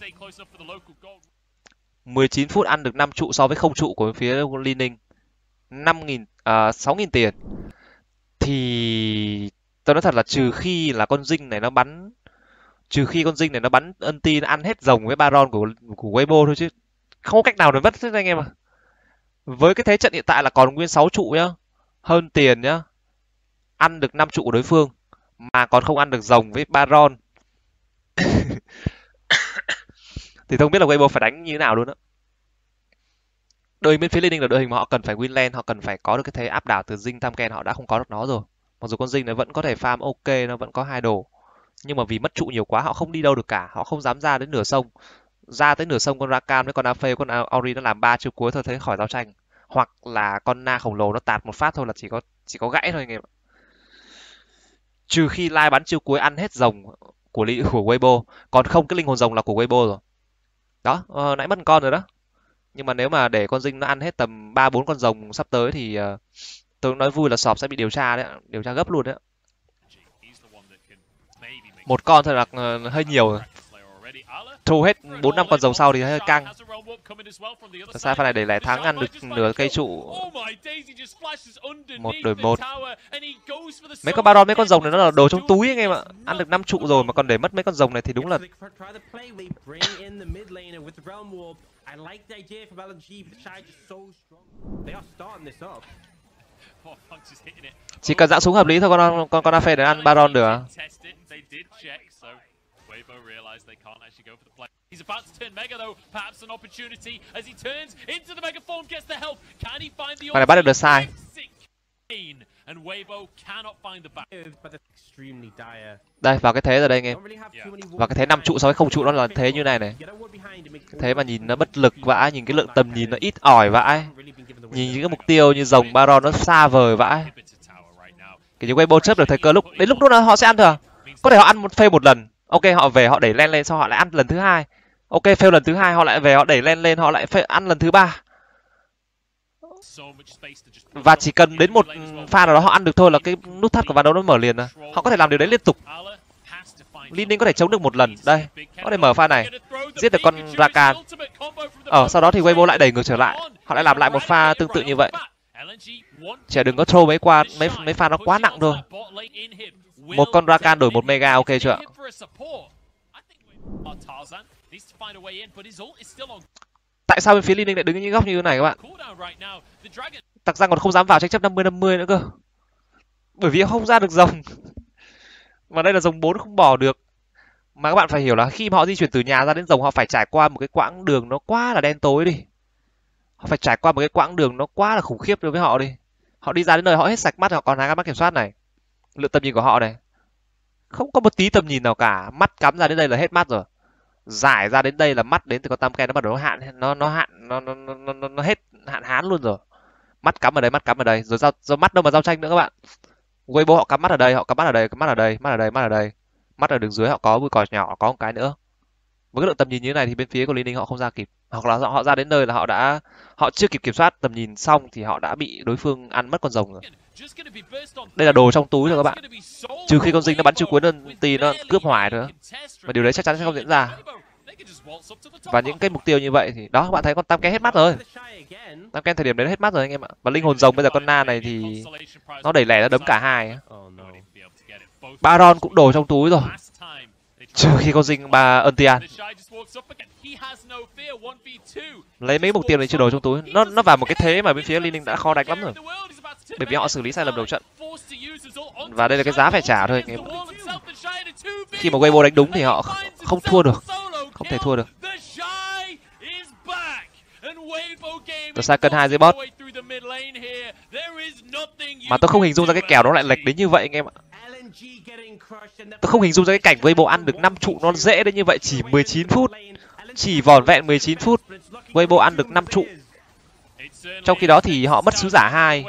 19 phút ăn được 5 trụ so với 0 trụ của phía Li Ning. 6.000 tiền. Thì tôi nói thật là trừ khi con Dinh này nó bắn ulti nó ăn hết rồng với Baron của Weibo thôi chứ không có cách nào để mất thế anh em à. Với cái thế trận hiện tại là còn nguyên 6 trụ nhá, hơn tiền nhá, ăn được 5 trụ của đối phương mà còn không ăn được rồng với Baron thì không biết là Weibo phải đánh như thế nào luôn á. Đội hình bên phía Liên Ninh là đội hình mà họ cần phải win lane, họ cần phải có được cái thế áp đảo từ Dinh Tamken, họ đã không có được nó rồi. Mặc dù con Dinh nó vẫn có thể farm ok, nó vẫn có 2 đồ, nhưng mà vì mất trụ nhiều quá họ không đi đâu được cả, họ không dám ra đến nửa sông. Ra tới nửa sông con Rakan với con Aphê, con Ori nó làm 3 chiêu cuối thôi thấy khỏi giao tranh, hoặc là con Na khổng lồ nó tạt một phát thôi là chỉ có gãy thôi anh em. Trừ khi Lai bắn chiêu cuối ăn hết rồng của Weibo, còn không cái linh hồn rồng là của Weibo rồi. Đó, nãy mất một con rồi đó. Nhưng mà nếu mà để con Dinh nó ăn hết tầm 3-4 con rồng sắp tới thì tôi nói vui là sọp sẽ bị điều tra đấy, điều tra gấp luôn đấy. Một con thôi là hơi nhiều rồi. Thu hết 4-5 con rồng sau thì hơi căng. Sai pha này để lại thắng ăn được nửa cây trụ. 1-1. Mấy con Baron, mấy con rồng này nó là đồ trong túi anh em ạ. Ăn được 5 trụ rồi mà còn để mất mấy con rồng này thì đúng là chỉ cần giã súng hợp lý thôi con Aphê để ăn Baron được. He's about to turn Mega though, perhaps an opportunity as he turns into the Mega form, gets the help. Can he find the Này bắt được sai. And Weibo cannot find the back. Đây vào cái thế rồi đây anh em. Vào cái thế 5 trụ so với 0 trụ nó là thế như này này. Thế mà nhìn nó bất lực vãi, nhìn cái lượng tầm nhìn nó ít ỏi vãi. Nhìn những cái mục tiêu như rồng Baron nó xa vời vãi. Kiểu như Weibo chấp được thời cơ đến lúc đó họ sẽ ăn thừa. Có thể họ ăn một phê một lần. Ok họ về họ đẩy lên sau họ lại ăn lần thứ hai. Ok fail lần thứ hai họ lại về họ đẩy lên họ lại ăn lần thứ ba. Và chỉ cần đến một pha nào đó họ ăn được thôi là cái nút thắt của ván đấu nó mở liền rồi. Họ có thể làm điều đấy liên tục. Li Ning có thể chống được một lần. Đây, có thể mở pha này, giết được con Rakan. Sau đó thì Weibo lại đẩy ngược trở lại. Họ lại làm lại một pha tương tự như vậy. Chỉ đừng có throw mấy pha nó quá nặng thôi. Một con Rakan đổi một Mega ok chưa ạ? Tại sao bên phía Li Ning lại đứng những góc như thế này các bạn? Tặc ra còn không dám vào tranh chấp 50-50 nữa cơ. Bởi vì không ra được rồng. Mà đây là rồng 4 không bỏ được. Mà các bạn phải hiểu là khi mà họ di chuyển từ nhà ra đến rồng họ phải trải qua một cái quãng đường nó quá là đen tối đi. Họ phải trải qua một cái quãng đường nó quá là khủng khiếp đối với họ đi. Họ đi ra đến nơi họ hết sạch mắt, họ còn hai con mắt kiểm soát này. Lượng tầm nhìn của họ này không có một tí tầm nhìn nào cả, mắt cắm ra đến đây là hết mắt rồi, giải ra đến đây là mắt đến từ con Tamken nó bắt đầu nó hết hạn hán luôn rồi. Mắt cắm ở đây rồi do mắt đâu mà giao tranh nữa các bạn. Weibo họ cắm mắt ở đây, mắt ở đường dưới họ có bụi cỏ nhỏ, có một cái nữa. Với cái lượng tầm nhìn như thế này thì bên phía của Li Ning họ không ra kịp, hoặc là họ ra đến nơi là họ chưa kịp kiểm soát tầm nhìn xong thì họ đã bị đối phương ăn mất con rồng rồi. Đây là đồ trong túi rồi các bạn. Trừ khi con Dinh nó bắn chiêu cuối thì nó cướp hoài nữa. Và điều đấy chắc chắn sẽ không diễn ra. Và những cái mục tiêu như vậy thì đó các bạn thấy con Tamken hết mắt rồi. Tamken thời điểm đấy hết mắt rồi anh em ạ. Và linh hồn rồng bây giờ con Na này thì nó đẩy lẻ ra đấm cả hai. Baron cũng đồ trong túi rồi. Trừ khi con Dinh Untian. Lấy mấy mục tiêu này chưa đồ trong túi. Nó vào một cái thế mà bên phía Li Ning đã khó đánh lắm rồi. Bởi vì họ xử lý sai lầm đầu trận. Và đây là cái giá phải trả thôi anh em. Khi mà Weibo đánh đúng thì họ không thua được. Không thể thua được. The Second Hazibot. Mà tôi không hình dung ra cái kèo nó lại lệch đến như vậy anh em ạ. Tôi không hình dung ra cái cảnh Weibo ăn được 5 trụ nó dễ đến như vậy chỉ 19 phút. Chỉ vỏn vẹn 19 phút, Weibo ăn được 5 trụ. Trong khi đó thì họ mất sứ giả 2.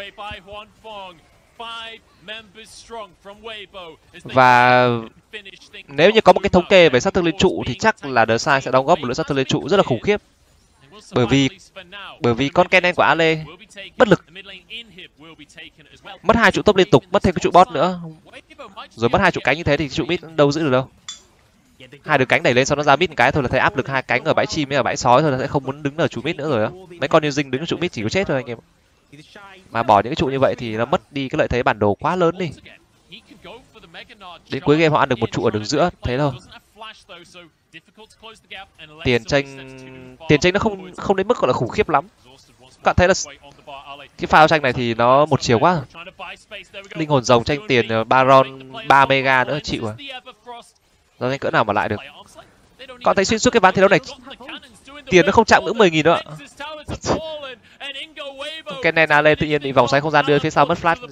Và nếu như có một cái thống kê về sát thương lên trụ thì chắc là The Sai sẽ đóng góp một lượng sát thương lên trụ rất là khủng khiếp. Bởi vì con Kennen của Ale bất lực. Mất 2 trụ tốc liên tục, mất thêm cái trụ bot nữa. Rồi mất 2 trụ cánh như thế thì trụ mid đâu giữ được đâu. 2 đường cánh đẩy lên sau nó ra mid một cái thôi là thấy áp lực 2 cánh ở bãi chim với ở bãi sói thôi là sẽ không muốn đứng ở trụ mid nữa rồi á. Mấy con như Dinh đứng ở trụ mid chỉ có chết thôi anh em. Mà bỏ những cái trụ như vậy thì nó mất đi cái lợi thế bản đồ quá lớn đi. Đến cuối game họ ăn được một trụ ở đường giữa, thế thôi. Tiền tranh nó không đến mức gọi là khủng khiếp lắm. Các bạn thấy là cái pha tranh này thì nó một chiều quá. Linh hồn rồng tranh tiền Baron 3 mega nữa chịu à. Rồi cỡ nào mà lại được. Còn thấy xuyên suốt cái ván thi đấu này tiền nó không chạm ngưỡng 10.000 nữa. Cái này lên tự nhiên bị vòng xoáy không gian đưa phía sau mất flash.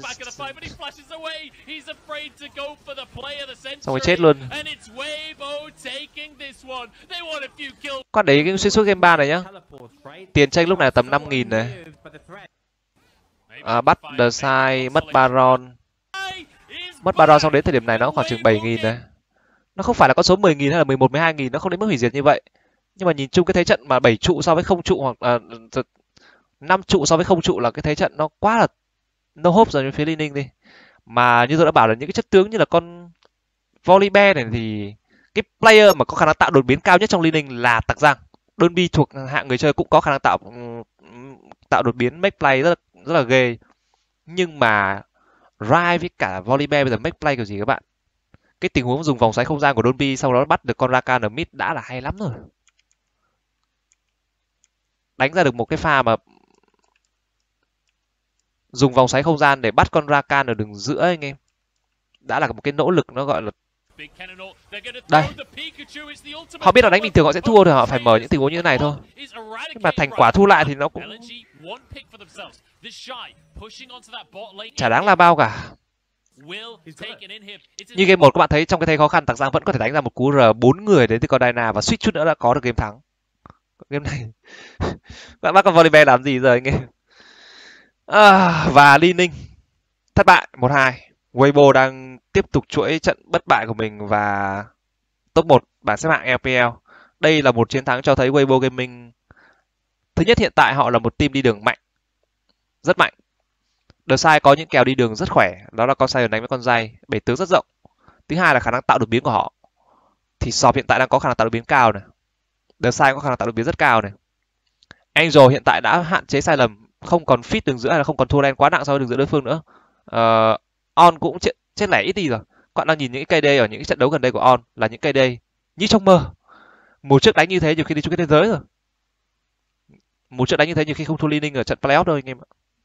Xong rồi chết luôn. Con đấy cái xuyên suốt game 3 này nhá. Tiền tranh lúc này tầm 5.000 này. Bắt The Sai, mất Baron. Mất Baron xong đến thời điểm này nó khoảng chừng 7.000 này. Nó không phải là con số 10.000 hay là 11, 12.000, nó không đến mức hủy diệt như vậy. Nhưng mà nhìn chung cái thế trận mà 7 trụ so với 0 trụ hoặc 5 trụ so với 0 trụ là cái thế trận nó quá là no hope rồi phía Liên Ninh đi. Mà như tôi đã bảo là những cái chất tướng như là con Volibear này thì cái player mà có khả năng tạo đột biến cao nhất trong Liên Ninh là Tặc Giang. Donby thuộc hạng người chơi cũng có khả năng tạo đột biến make play rất là ghê. Nhưng mà Rai với cả Volibear bây giờ make play kiểu gì các bạn? Cái tình huống dùng vòng xoáy không gian của Donby sau đó bắt được con Rakan ở mid đã là hay lắm rồi. Đánh ra được một cái pha mà dùng vòng xoáy không gian để bắt con Rakan ở đường giữa anh em. Đã là một cái nỗ lực nó gọi là đây. Họ biết là đánh bình thường họ sẽ thua thì họ phải mở những tình huống như thế này thôi. Nhưng mà thành quả thu lại thì nó cũng chả đáng là bao cả. Như game 1 các bạn thấy trong cái thế khó khăn Tặc Giang vẫn có thể đánh ra một cú R4 người đến từ con Dyna và suýt chút nữa đã có được game thắng. Game này bạn bắt con Volibear làm gì giờ anh em? Và Liên Ninh thất bại 1-2. Weibo đang tiếp tục chuỗi trận bất bại của mình và top 1 bảng xếp hạng LPL. Đây là một chiến thắng cho thấy Weibo Gaming thứ nhất hiện tại họ là một team đi đường mạnh, rất mạnh. The Sai có những kèo đi đường rất khỏe, đó là con Sion đánh với con Dai, bể tướng rất rộng. Thứ hai là khả năng tạo đột biến của họ. Thì Sọp hiện tại đang có khả năng tạo đột biến cao này. The Sai có khả năng tạo đột biến rất cao này. Angel hiện tại đã hạn chế sai lầm, không còn fit đường giữa hay là không còn thua đen quá nặng so với đường giữa đối phương nữa. On cũng chết lẻ ít đi rồi. Các bạn đang nhìn những cái KD ở những cái trận đấu gần đây của On là những KD như trong mơ. Mùa trước đánh như thế nhiều khi đi chung kết thế giới rồi. Mùa trước đánh như thế nhiều khi không thua Liên Ninh ở trận playoff đâu anh em ạ.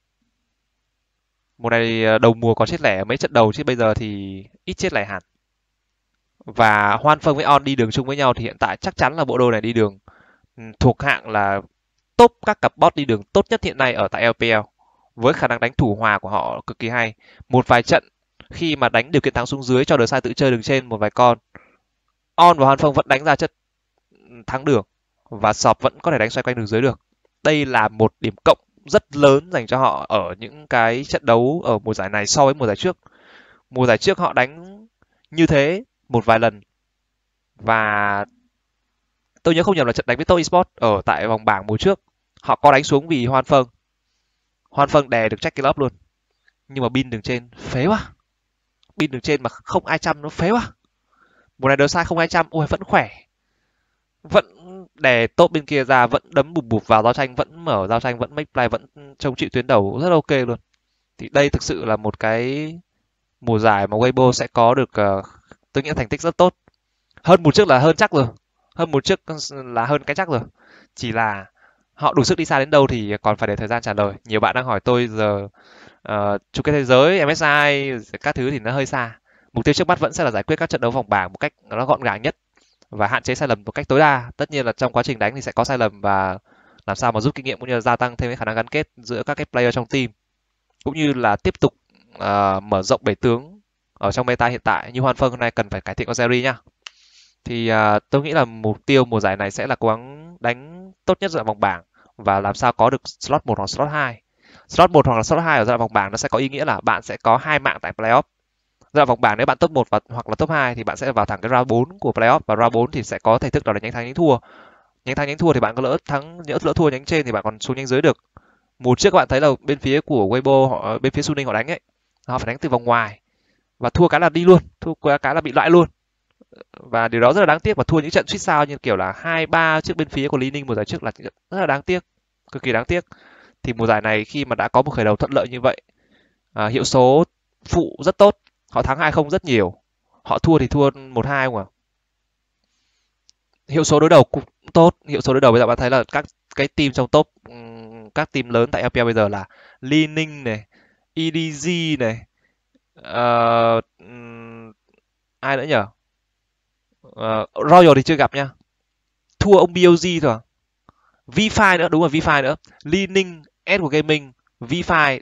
Mùa này đầu mùa có chết lẻ mấy trận đầu chứ bây giờ thì ít chết lẻ hẳn. Và Hoan Phong với On đi đường chung với nhau thì hiện tại chắc chắn là bộ đôi này đi đường thuộc hạng là top các cặp bot đi đường tốt nhất hiện nay ở tại LPL. Với khả năng đánh thủ hòa của họ cực kỳ hay. Một vài trận khi mà đánh điều kiện thắng xuống dưới cho The Sai tự chơi đường trên một vài con. On và Hoan Phong vẫn đánh ra chất thắng đường. Và Sọp vẫn có thể đánh xoay quanh đường dưới được. Đây là một điểm cộng rất lớn dành cho họ ở những cái trận đấu ở mùa giải này so với mùa giải trước. Mùa giải trước họ đánh như thế một vài lần. Và tôi nhớ không nhầm là trận đánh với Tô Esports ở tại vòng bảng mùa trước. Họ có đánh xuống vì Hoan Phong. Hoan Phong đè được check up luôn. Nhưng mà bin đường trên phế quá. Bin đường trên mà không ai chăm nó phế quá. Mùa này The Sai không ai chăm, ôi vẫn khỏe. Vẫn đè top bên kia ra, vẫn đấm bụp bụp vào giao tranh, vẫn mở giao tranh, vẫn make play, vẫn trông chịu tuyến đầu rất ok luôn. Thì đây thực sự là một cái mùa giải mà Weibo sẽ có được tôi nghĩ thành tích rất tốt. Hơn mùa trước là hơn chắc rồi. Hơn mùa trước là hơn cái chắc rồi. Chỉ là họ đủ sức đi xa đến đâu thì còn phải để thời gian trả lời. Nhiều bạn đang hỏi tôi giờ chung kết thế giới, MSI, các thứ thì nó hơi xa. Mục tiêu trước mắt vẫn sẽ là giải quyết các trận đấu vòng bảng một cách nó gọn gàng nhất và hạn chế sai lầm một cách tối đa. Tất nhiên là trong quá trình đánh thì sẽ có sai lầm và làm sao mà rút kinh nghiệm cũng như là gia tăng thêm cái khả năng gắn kết giữa các cái player trong team, cũng như là tiếp tục mở rộng bể tướng ở trong meta hiện tại. Như Hoan Phong hôm nay cần phải cải thiện con Jerry nhá. Thì tôi nghĩ là mục tiêu mùa giải này sẽ là cố gắng đánh tốt nhất giai đoạn vòng bảng và làm sao có được slot 1 hoặc slot 2. Slot 1 hoặc là slot 2 ở giai đoạn vòng bảng nó sẽ có ý nghĩa là bạn sẽ có 2 mạng tại playoff. Giai đoạn vòng bảng nếu bạn top 1 hoặc là top 2 thì bạn sẽ vào thẳng cái round 4 của playoff, và round 4 thì sẽ có thể thức đó là nhánh thắng nhánh thua. Nhánh thắng nhánh thua thì bạn có lỡ thua nhánh trên thì bạn còn xuống nhánh dưới được. Mùa trước các bạn thấy là bên phía của Weibo bên phía Suning họ đánh ấy, họ phải đánh từ vòng ngoài và thua cái là đi luôn, thua cái là bị loại luôn, và điều đó rất là đáng tiếc, và thua những trận suýt sao như kiểu là 2-3 trước bên phía của Lý Ninh mùa giải trước là rất là đáng tiếc, cực kỳ đáng tiếc. Thì mùa giải này khi mà đã có một khởi đầu thuận lợi như vậy, hiệu số phụ rất tốt, họ thắng 2-0 rất nhiều, họ thua thì thua 1-2 không à. Hiệu số đối đầu cũng tốt, hiệu số đối đầu bây giờ bạn thấy là các cái team trong top, các team lớn tại LPL bây giờ là Lý Ninh này, EDG này, ai nữa nhở? Royal thì chưa gặp nha, thua ông BOG thôi à. V5 nữa, đúng rồi, V5 nữa, Lý Ninh, S của Gaming, V5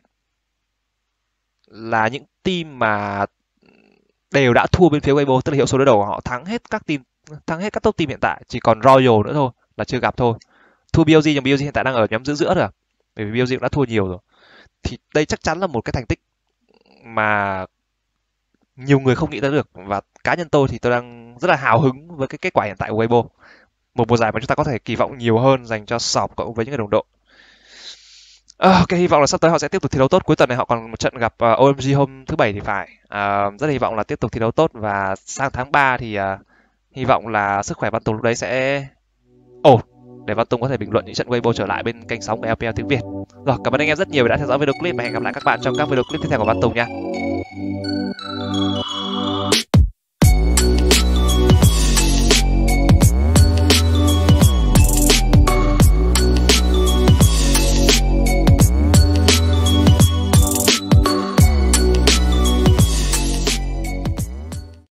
là những team mà đều đã thua bên phía Weibo, tức là hiệu số đối đầu của họ thắng hết các top team hiện tại, chỉ còn Royal nữa thôi là chưa gặp thôi. Thua BOG, nhưng BOG hiện tại đang ở nhóm giữa rồi, bởi vì BOG cũng đã thua nhiều rồi. Thì đây chắc chắn là một cái thành tích mà nhiều người không nghĩ tới được, và cá nhân tôi thì tôi đang rất là hào hứng với cái kết quả hiện tại của Weibo. Một mùa giải mà chúng ta có thể kỳ vọng nhiều hơn dành cho Sọp cộng với những người đồng đội. Ok, hy vọng là sắp tới họ sẽ tiếp tục thi đấu tốt. Cuối tuần này họ còn một trận gặp OMG hôm thứ Bảy thì phải. Rất là hy vọng là tiếp tục thi đấu tốt, và sang tháng 3 thì hy vọng là sức khỏe Văn Tùng lúc đấy sẽ ổn để Văn Tùng có thể bình luận những trận Weibo trở lại bên kênh sóng của LPL tiếng Việt. Rồi, cảm ơn anh em rất nhiều vì đã theo dõi video clip, và hẹn gặp lại các bạn trong các video clip tiếp theo của Văn Tùng nha.